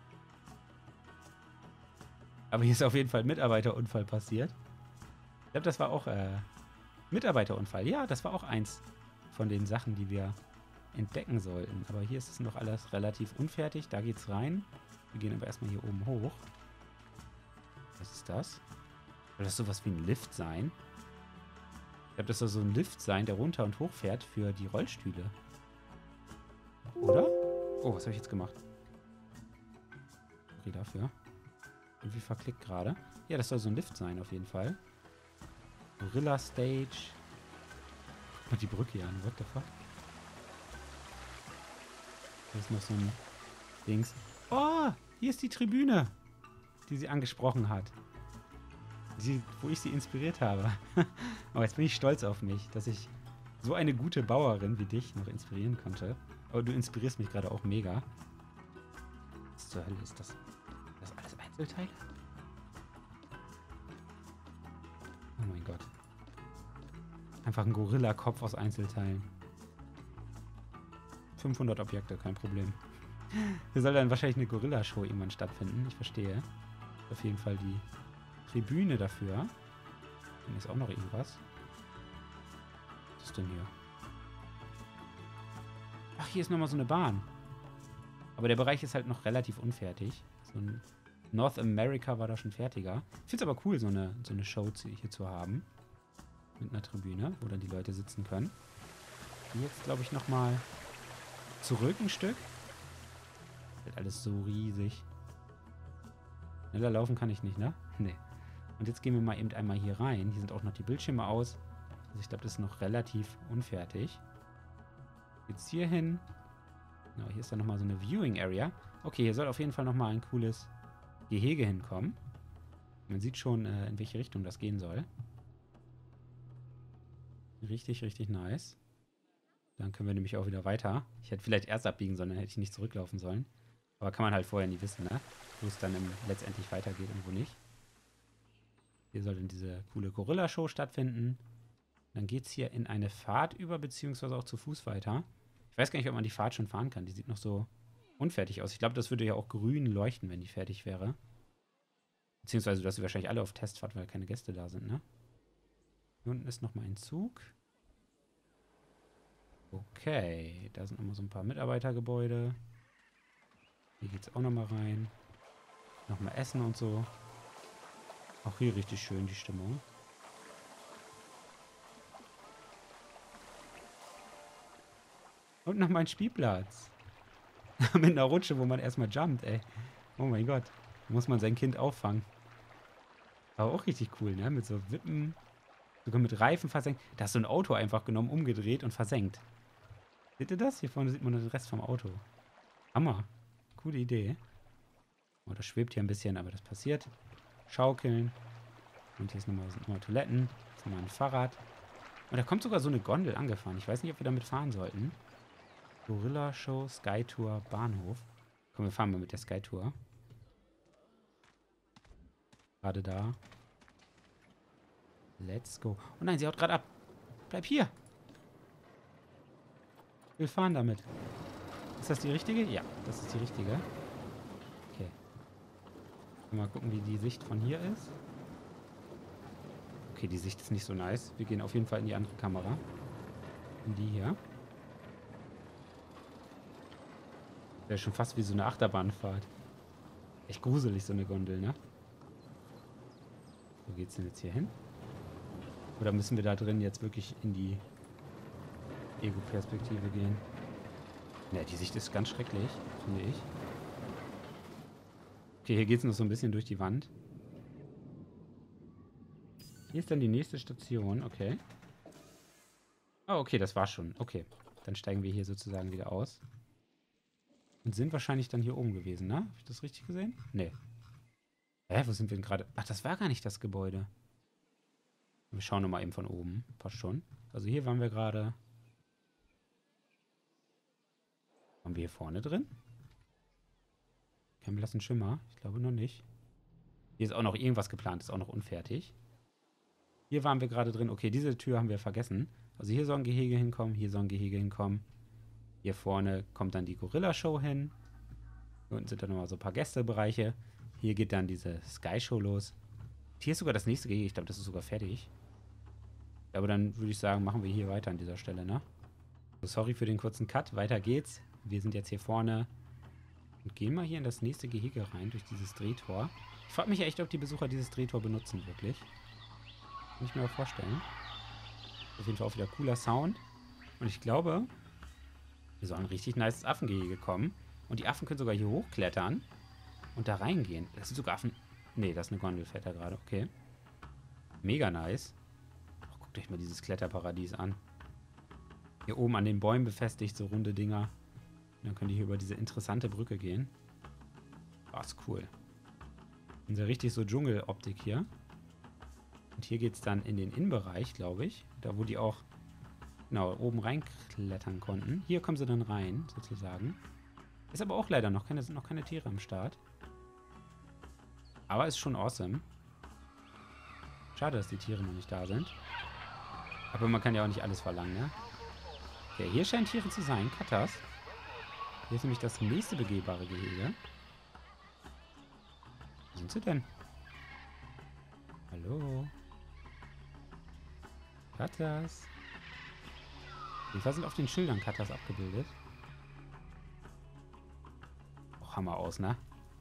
Aber hier ist auf jeden Fall ein Mitarbeiterunfall passiert. Ich glaube, das war auch äh, Mitarbeiterunfall. Ja, das war auch eins von den Sachen, die wir entdecken sollten. Aber hier ist es noch alles relativ unfertig. Da geht's rein. Wir gehen aber erstmal hier oben hoch. Was ist das? Soll das sowas wie ein Lift sein? Ich glaube, das soll so ein Lift sein, der runter und hoch fährt für die Rollstühle. Oder? Oh, was habe ich jetzt gemacht? Okay, dafür. Irgendwie verklickt gerade. Ja, das soll so ein Lift sein, auf jeden Fall. Gorilla Stage. Guck mal die Brücke hier an. What the fuck? Da ist noch so ein Dings. Oh, hier ist die Tribüne, die sie angesprochen hat. Die, wo ich sie inspiriert habe. Aber jetzt bin ich stolz auf mich, dass ich so eine gute Bauerin wie dich noch inspirieren konnte. Aber du inspirierst mich gerade auch mega. Was zur Hölle ist das? Das alles Einzelteile? Oh mein Gott. Einfach ein Gorilla-Kopf aus Einzelteilen. fünfhundert Objekte, kein Problem. Hier soll dann wahrscheinlich eine Gorilla-Show irgendwann stattfinden. Ich verstehe. Auf jeden Fall die Tribüne dafür. Hier ist auch noch irgendwas. Was ist denn hier? Ach, hier ist nochmal so eine Bahn. Aber der Bereich ist halt noch relativ unfertig. So ein North America war da schon fertiger. Ich finde es aber cool, so eine, so eine Show hier zu haben. Mit einer Tribüne, wo dann die Leute sitzen können. Hier jetzt, glaube ich, nochmal zurück ein Stück. Wird alles so riesig. Schneller laufen kann ich nicht, ne? Nee. Und jetzt gehen wir mal eben einmal hier rein. Hier sind auch noch die Bildschirme aus. Also ich glaube, das ist noch relativ unfertig. Jetzt hier hin. Genau, hier ist dann nochmal so eine Viewing Area. Okay, hier soll auf jeden Fall nochmal ein cooles Gehege hinkommen. Man sieht schon, äh, in welche Richtung das gehen soll. Richtig, richtig nice. Dann können wir nämlich auch wieder weiter. Ich hätte vielleicht erst abbiegen sollen, dann hätte ich nicht zurücklaufen sollen. Aber kann man halt vorher nie wissen, ne? Wo es dann im, letztendlich weitergeht und wo nicht. Hier soll dann diese coole Gorilla-Show stattfinden. Dann geht es hier in eine Fahrt über, beziehungsweise auch zu Fuß weiter. Ich weiß gar nicht, ob man die Fahrt schon fahren kann. Die sieht noch so unfertig aus. Ich glaube, das würde ja auch grün leuchten, wenn die fertig wäre. Beziehungsweise, du hast sie wahrscheinlich alle auf Testfahrt, weil keine Gäste da sind, ne? Hier unten ist nochmal ein Zug. Okay, da sind nochmal so ein paar Mitarbeitergebäude. Hier geht es auch nochmal rein. Nochmal Essen und so. Auch hier richtig schön die Stimmung. Und nochmal ein Spielplatz. Mit einer Rutsche, wo man erstmal jumpt, ey. Oh mein Gott. Da muss man sein Kind auffangen. Aber auch richtig cool, ne? Mit so Wippen. Sogar mit Reifen versenkt. Da hast du ein Auto einfach genommen, umgedreht und versenkt. Seht ihr das? Hier vorne sieht man den Rest vom Auto. Hammer. Coole Idee. Oh, das schwebt hier ein bisschen, aber das passiert. Schaukeln. Und hier ist nochmal, sind nochmal Toiletten. Hier ist nochmal ein Fahrrad. Und da kommt sogar so eine Gondel angefahren. Ich weiß nicht, ob wir damit fahren sollten. Gorilla Show, Sky Tour, Bahnhof. Komm, wir fahren mal mit der Sky Tour. Gerade da. Let's go. Oh nein, sie haut gerade ab. Bleib hier. Wir fahren damit. Ist das die richtige? Ja, das ist die richtige. Okay. Mal gucken, wie die Sicht von hier ist. Okay, die Sicht ist nicht so nice. Wir gehen auf jeden Fall in die andere Kamera. In die hier. Wäre schon fast wie so eine Achterbahnfahrt. Echt gruselig, so eine Gondel, ne? Wo geht's denn jetzt hier hin? Oder müssen wir da drin jetzt wirklich in die Ego-Perspektive gehen? Ne, die Sicht ist ganz schrecklich, finde ich. Okay, hier geht's noch so ein bisschen durch die Wand. Hier ist dann die nächste Station, okay. Oh, okay, das war's schon. Okay, dann steigen wir hier sozusagen wieder aus. Und sind wahrscheinlich dann hier oben gewesen, ne? Habe ich das richtig gesehen? Nee. Hä, wo sind wir denn gerade? Ach, das war gar nicht das Gebäude. Wir schauen nochmal eben von oben. Passt schon. Also hier waren wir gerade. Waren wir hier vorne drin? Kein blassen Schimmer. Ich glaube noch nicht. Hier ist auch noch irgendwas geplant. Ist auch noch unfertig. Hier waren wir gerade drin. Okay, diese Tür haben wir vergessen. Also hier soll ein Gehege hinkommen. Hier soll ein Gehege hinkommen. Hier vorne kommt dann die Gorilla-Show hin. Hier unten sind dann nochmal so ein paar Gästebereiche. Hier geht dann diese Sky-Show los. Hier ist sogar das nächste Gehege. Ich glaube, das ist sogar fertig. Aber dann würde ich sagen, machen wir hier weiter an dieser Stelle, ne? So, sorry für den kurzen Cut. Weiter geht's. Wir sind jetzt hier vorne und gehen mal hier in das nächste Gehege rein, durch dieses Drehtor. Ich frage mich echt, ob die Besucher dieses Drehtor benutzen, wirklich. Kann ich mir auch vorstellen. Auf jeden Fall auch wieder cooler Sound. Und ich glaube, hier soll ein richtig nice Affengehege kommen. Und die Affen können sogar hier hochklettern und da reingehen. Das sind sogar Affen. Nee, das ist eine Gondel, fährt da gerade. Okay. Mega nice. Oh, guckt euch mal dieses Kletterparadies an. Hier oben an den Bäumen befestigt, so runde Dinger. Und dann könnt ihr hier über diese interessante Brücke gehen. Oh, ist cool. Und so richtig so Dschungeloptik hier. Und hier geht es dann in den Innenbereich, glaube ich. Da, wo die auch genau oben reinklettern konnten. Hier kommen sie dann rein, sozusagen. Ist aber auch leider noch keine, sind noch keine Tiere am Start. Aber ist schon awesome. Schade, dass die Tiere noch nicht da sind. Aber man kann ja auch nicht alles verlangen, ne? Okay, hier scheinen Tiere zu sein. Katas. Hier ist nämlich das nächste begehbare Gehege. Wo sind sie denn? Hallo? Katas. Auf jeden Fall sind auf den Schildern Katas abgebildet. Oh, Hammer aus, ne?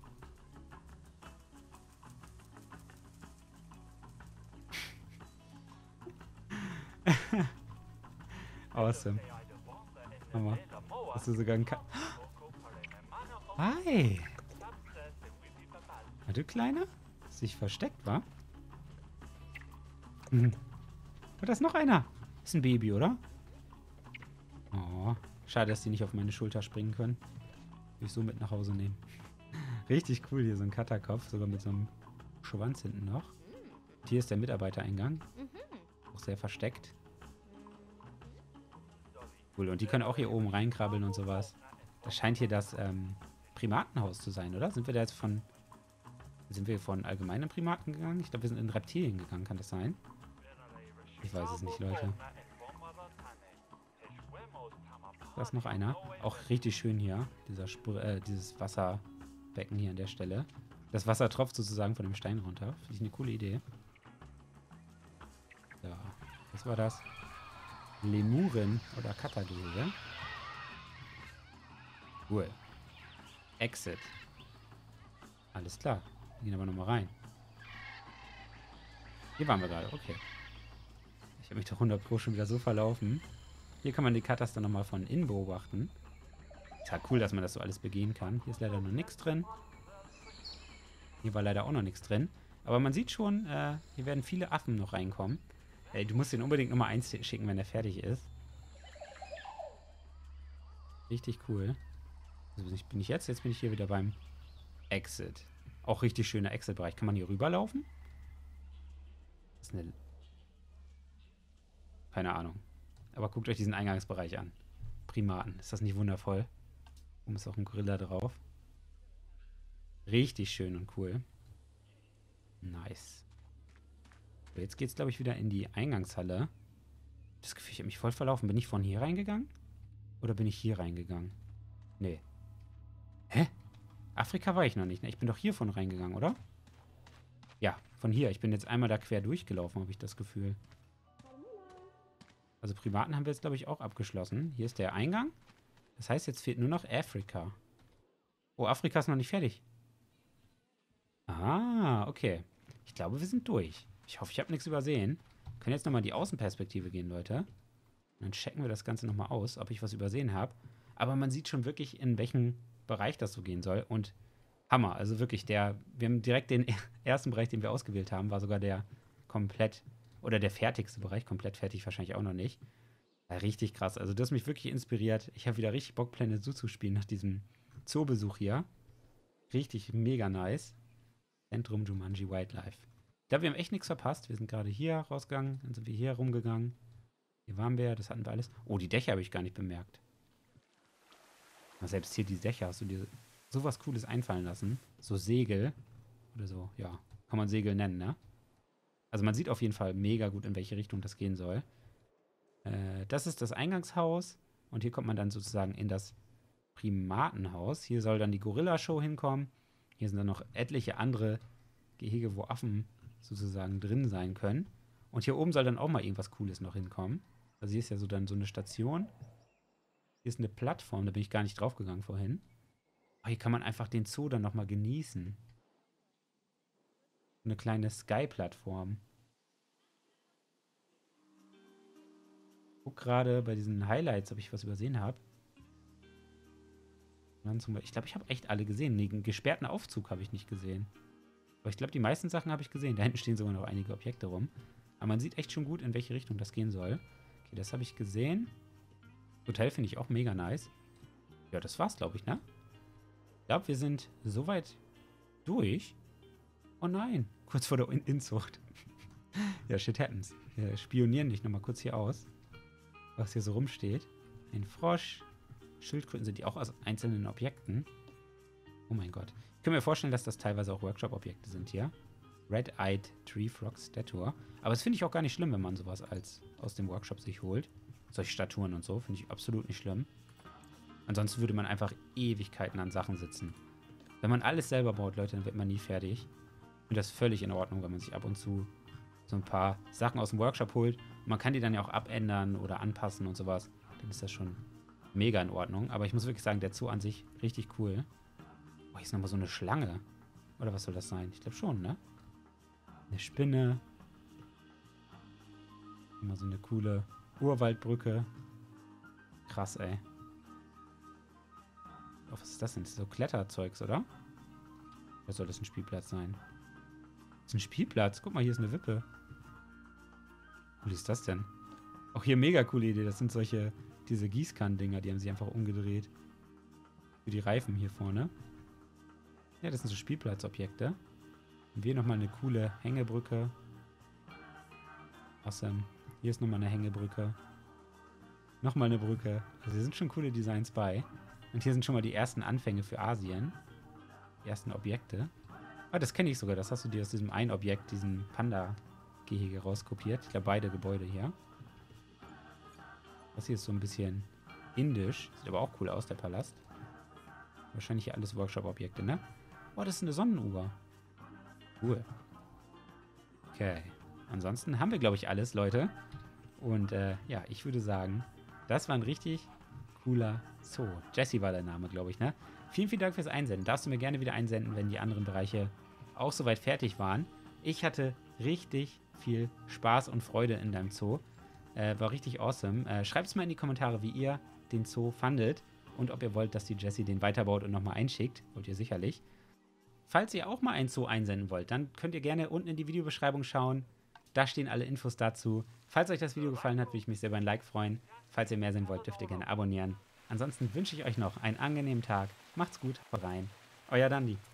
Awesome. Hammer. Hast du sogar einen Kat... Hi! Na du Kleiner? Sich versteckt, wa? Mhm. Da ist noch einer. Ist ein Baby, oder? Oh, Schade, dass die nicht auf meine Schulter springen können. Will ich so mit nach Hause nehmen. Richtig cool hier, so ein Cutterkopf, sogar mit so einem Schwanz hinten noch. Und hier ist der Mitarbeitereingang. Auch sehr versteckt. Cool, und die können auch hier oben reinkrabbeln und sowas. Das scheint hier das ähm, Primatenhaus zu sein, oder? Sind wir da jetzt von... Sind wir von allgemeinen Primaten gegangen? Ich glaube, wir sind in Reptilien gegangen, kann das sein? Ich weiß es nicht, Leute. Da ist noch einer. Auch richtig schön hier. Dieser Spr äh, dieses Wasserbecken hier an der Stelle. Das Wasser tropft sozusagen von dem Stein runter. Finde ich eine coole Idee. Ja, was war das? Lemuren oder Kattergehege. Cool. Exit. Alles klar. Wir gehen aber nochmal rein. Hier waren wir gerade, okay. Ich habe mich doch hundert Pro schon wieder so verlaufen. Hier kann man die Katas dann nochmal von innen beobachten. Ist halt cool, dass man das so alles begehen kann. Hier ist leider noch nichts drin. Hier war leider auch noch nichts drin. Aber man sieht schon, äh, hier werden viele Affen noch reinkommen. Ey, du musst den unbedingt Nummer eins schicken, wenn er fertig ist. Richtig cool. Also bin ich, bin ich jetzt? Jetzt bin ich hier wieder beim Exit. Auch richtig schöner Exit-Bereich. Kann man hier rüberlaufen? Das ist eine... Keine Ahnung. Aber guckt euch diesen Eingangsbereich an. Primaten. Ist das nicht wundervoll? Oben ist auch ein Gorilla drauf. Richtig schön und cool. Nice. So, jetzt geht's, glaube ich, wieder in die Eingangshalle. Das Gefühl, ich habe mich voll verlaufen. Bin ich von hier reingegangen? Oder bin ich hier reingegangen? Nee. Hä? Afrika war ich noch nicht, ne? Ich bin doch hier von reingegangen, oder? Ja, von hier. Ich bin jetzt einmal da quer durchgelaufen, habe ich das Gefühl. Also Primaten haben wir jetzt, glaube ich, auch abgeschlossen. Hier ist der Eingang. Das heißt, jetzt fehlt nur noch Afrika. Oh, Afrika ist noch nicht fertig. Ah, okay. Ich glaube, wir sind durch. Ich hoffe, ich habe nichts übersehen. Wir können jetzt nochmal in die Außenperspektive gehen, Leute. Und dann checken wir das Ganze nochmal aus, ob ich was übersehen habe. Aber man sieht schon wirklich, in welchen Bereich das so gehen soll. Und Hammer. Also wirklich, der, wir haben direkt den ersten Bereich, den wir ausgewählt haben, war sogar der komplett, oder der fertigste Bereich. Komplett fertig wahrscheinlich auch noch nicht. Ja, richtig krass. Also das hat mich wirklich inspiriert. Ich habe wieder richtig Bock, Planet Zoo zu spielen nach diesem Zoobesuch hier. Richtig mega nice. Zentrum Jumanji Wildlife. Ich glaube, wir haben echt nichts verpasst. Wir sind gerade hier rausgegangen, dann sind wir hier rumgegangen. Hier waren wir, das hatten wir alles. Oh, die Dächer habe ich gar nicht bemerkt. Aber selbst hier die Dächer hast du dir sowas Cooles einfallen lassen. So Segel oder so, ja, kann man Segel nennen, ne? Also man sieht auf jeden Fall mega gut, in welche Richtung das gehen soll. Äh, das ist das Eingangshaus und hier kommt man dann sozusagen in das Primatenhaus. Hier soll dann die Gorilla-Show hinkommen. Hier sind dann noch etliche andere Gehege, wo Affen sozusagen drin sein können. Und hier oben soll dann auch mal irgendwas Cooles noch hinkommen. Also hier ist ja so dann so eine Station. Hier ist eine Plattform, da bin ich gar nicht draufgegangen vorhin. Oh, hier kann man einfach den Zoo dann nochmal genießen. Eine kleine Sky-Plattform. Ich guck gerade bei diesen Highlights, ob ich was übersehen habe. Ich glaube, ich habe echt alle gesehen. Nee, einen gesperrten Aufzug habe ich nicht gesehen. Aber ich glaube, die meisten Sachen habe ich gesehen. Da hinten stehen sogar noch einige Objekte rum. Aber man sieht echt schon gut, in welche Richtung das gehen soll. Okay, das habe ich gesehen. Hotel finde ich auch mega nice. Ja, das war's, glaube ich, ne? Ich glaube, wir sind soweit durch. Oh nein, kurz vor der In Inzucht. Ja, shit happens. Wir spionieren dich nochmal kurz hier aus, was hier so rumsteht. Ein Frosch. Schildkröten sind die auch aus einzelnen Objekten. Oh mein Gott. Ich kann mir vorstellen, dass das teilweise auch Workshop-Objekte sind hier. Red-Eyed Tree Frog Statue. Aber das finde ich auch gar nicht schlimm, wenn man sowas als aus dem Workshop sich holt. Solche Statuen und so finde ich absolut nicht schlimm. Ansonsten würde man einfach Ewigkeiten an Sachen sitzen. Wenn man alles selber baut, Leute, dann wird man nie fertig. Ich finde das völlig in Ordnung, wenn man sich ab und zu so ein paar Sachen aus dem Workshop holt. Und man kann die dann ja auch abändern oder anpassen und sowas. Dann ist das schon mega in Ordnung. Aber ich muss wirklich sagen, der Zoo an sich richtig cool. Oh, hier ist nochmal so eine Schlange. Oder was soll das sein? Ich glaube schon, ne? Eine Spinne. Immer so eine coole Urwaldbrücke. Krass, ey. Oh, was ist das denn? Das ist so Kletterzeugs, oder? Oder soll das ein Spielplatz sein? Das ist ein Spielplatz. Guck mal, hier ist eine Wippe. Wie ist das denn? Auch hier mega coole Idee. Das sind solche, diese Gießkannen-Dinger, die haben sich einfach umgedreht. Für die Reifen hier vorne. Ja, das sind so Spielplatzobjekte. Und wir nochmal eine coole Hängebrücke. Awesome. Hier ist nochmal eine Hängebrücke. Nochmal eine Brücke. Also hier sind schon coole Designs bei. Und hier sind schon mal die ersten Anfänge für Asien. Die ersten Objekte. Ah, das kenne ich sogar. Das hast du dir aus diesem einen Objekt, diesem Panda-Gehege rauskopiert. Ich glaube, beide Gebäude hier. Das hier ist so ein bisschen indisch. Sieht aber auch cool aus, der Palast. Wahrscheinlich hier alles Workshop-Objekte, ne? Oh, das ist eine Sonnenuhr. Cool. Okay. Ansonsten haben wir, glaube ich, alles, Leute. Und äh, ja, ich würde sagen, das war ein richtig cooler Zoo. Jesse war der Name, glaube ich, ne? Vielen, vielen Dank fürs Einsenden. Darfst du mir gerne wieder einsenden, wenn die anderen Bereiche auch soweit fertig waren. Ich hatte richtig viel Spaß und Freude in deinem Zoo. Äh, war richtig awesome. Äh, Schreibt es mal in die Kommentare, wie ihr den Zoo fandet und ob ihr wollt, dass die Jessie den weiterbaut und nochmal einschickt. Wollt ihr sicherlich. Falls ihr auch mal einen Zoo einsenden wollt, dann könnt ihr gerne unten in die Videobeschreibung schauen. Da stehen alle Infos dazu. Falls euch das Video gefallen hat, würde ich mich sehr über ein Like freuen. Falls ihr mehr sehen wollt, dürft ihr gerne abonnieren. Ansonsten wünsche ich euch noch einen angenehmen Tag. Macht's gut, haut rein. Euer Dandi.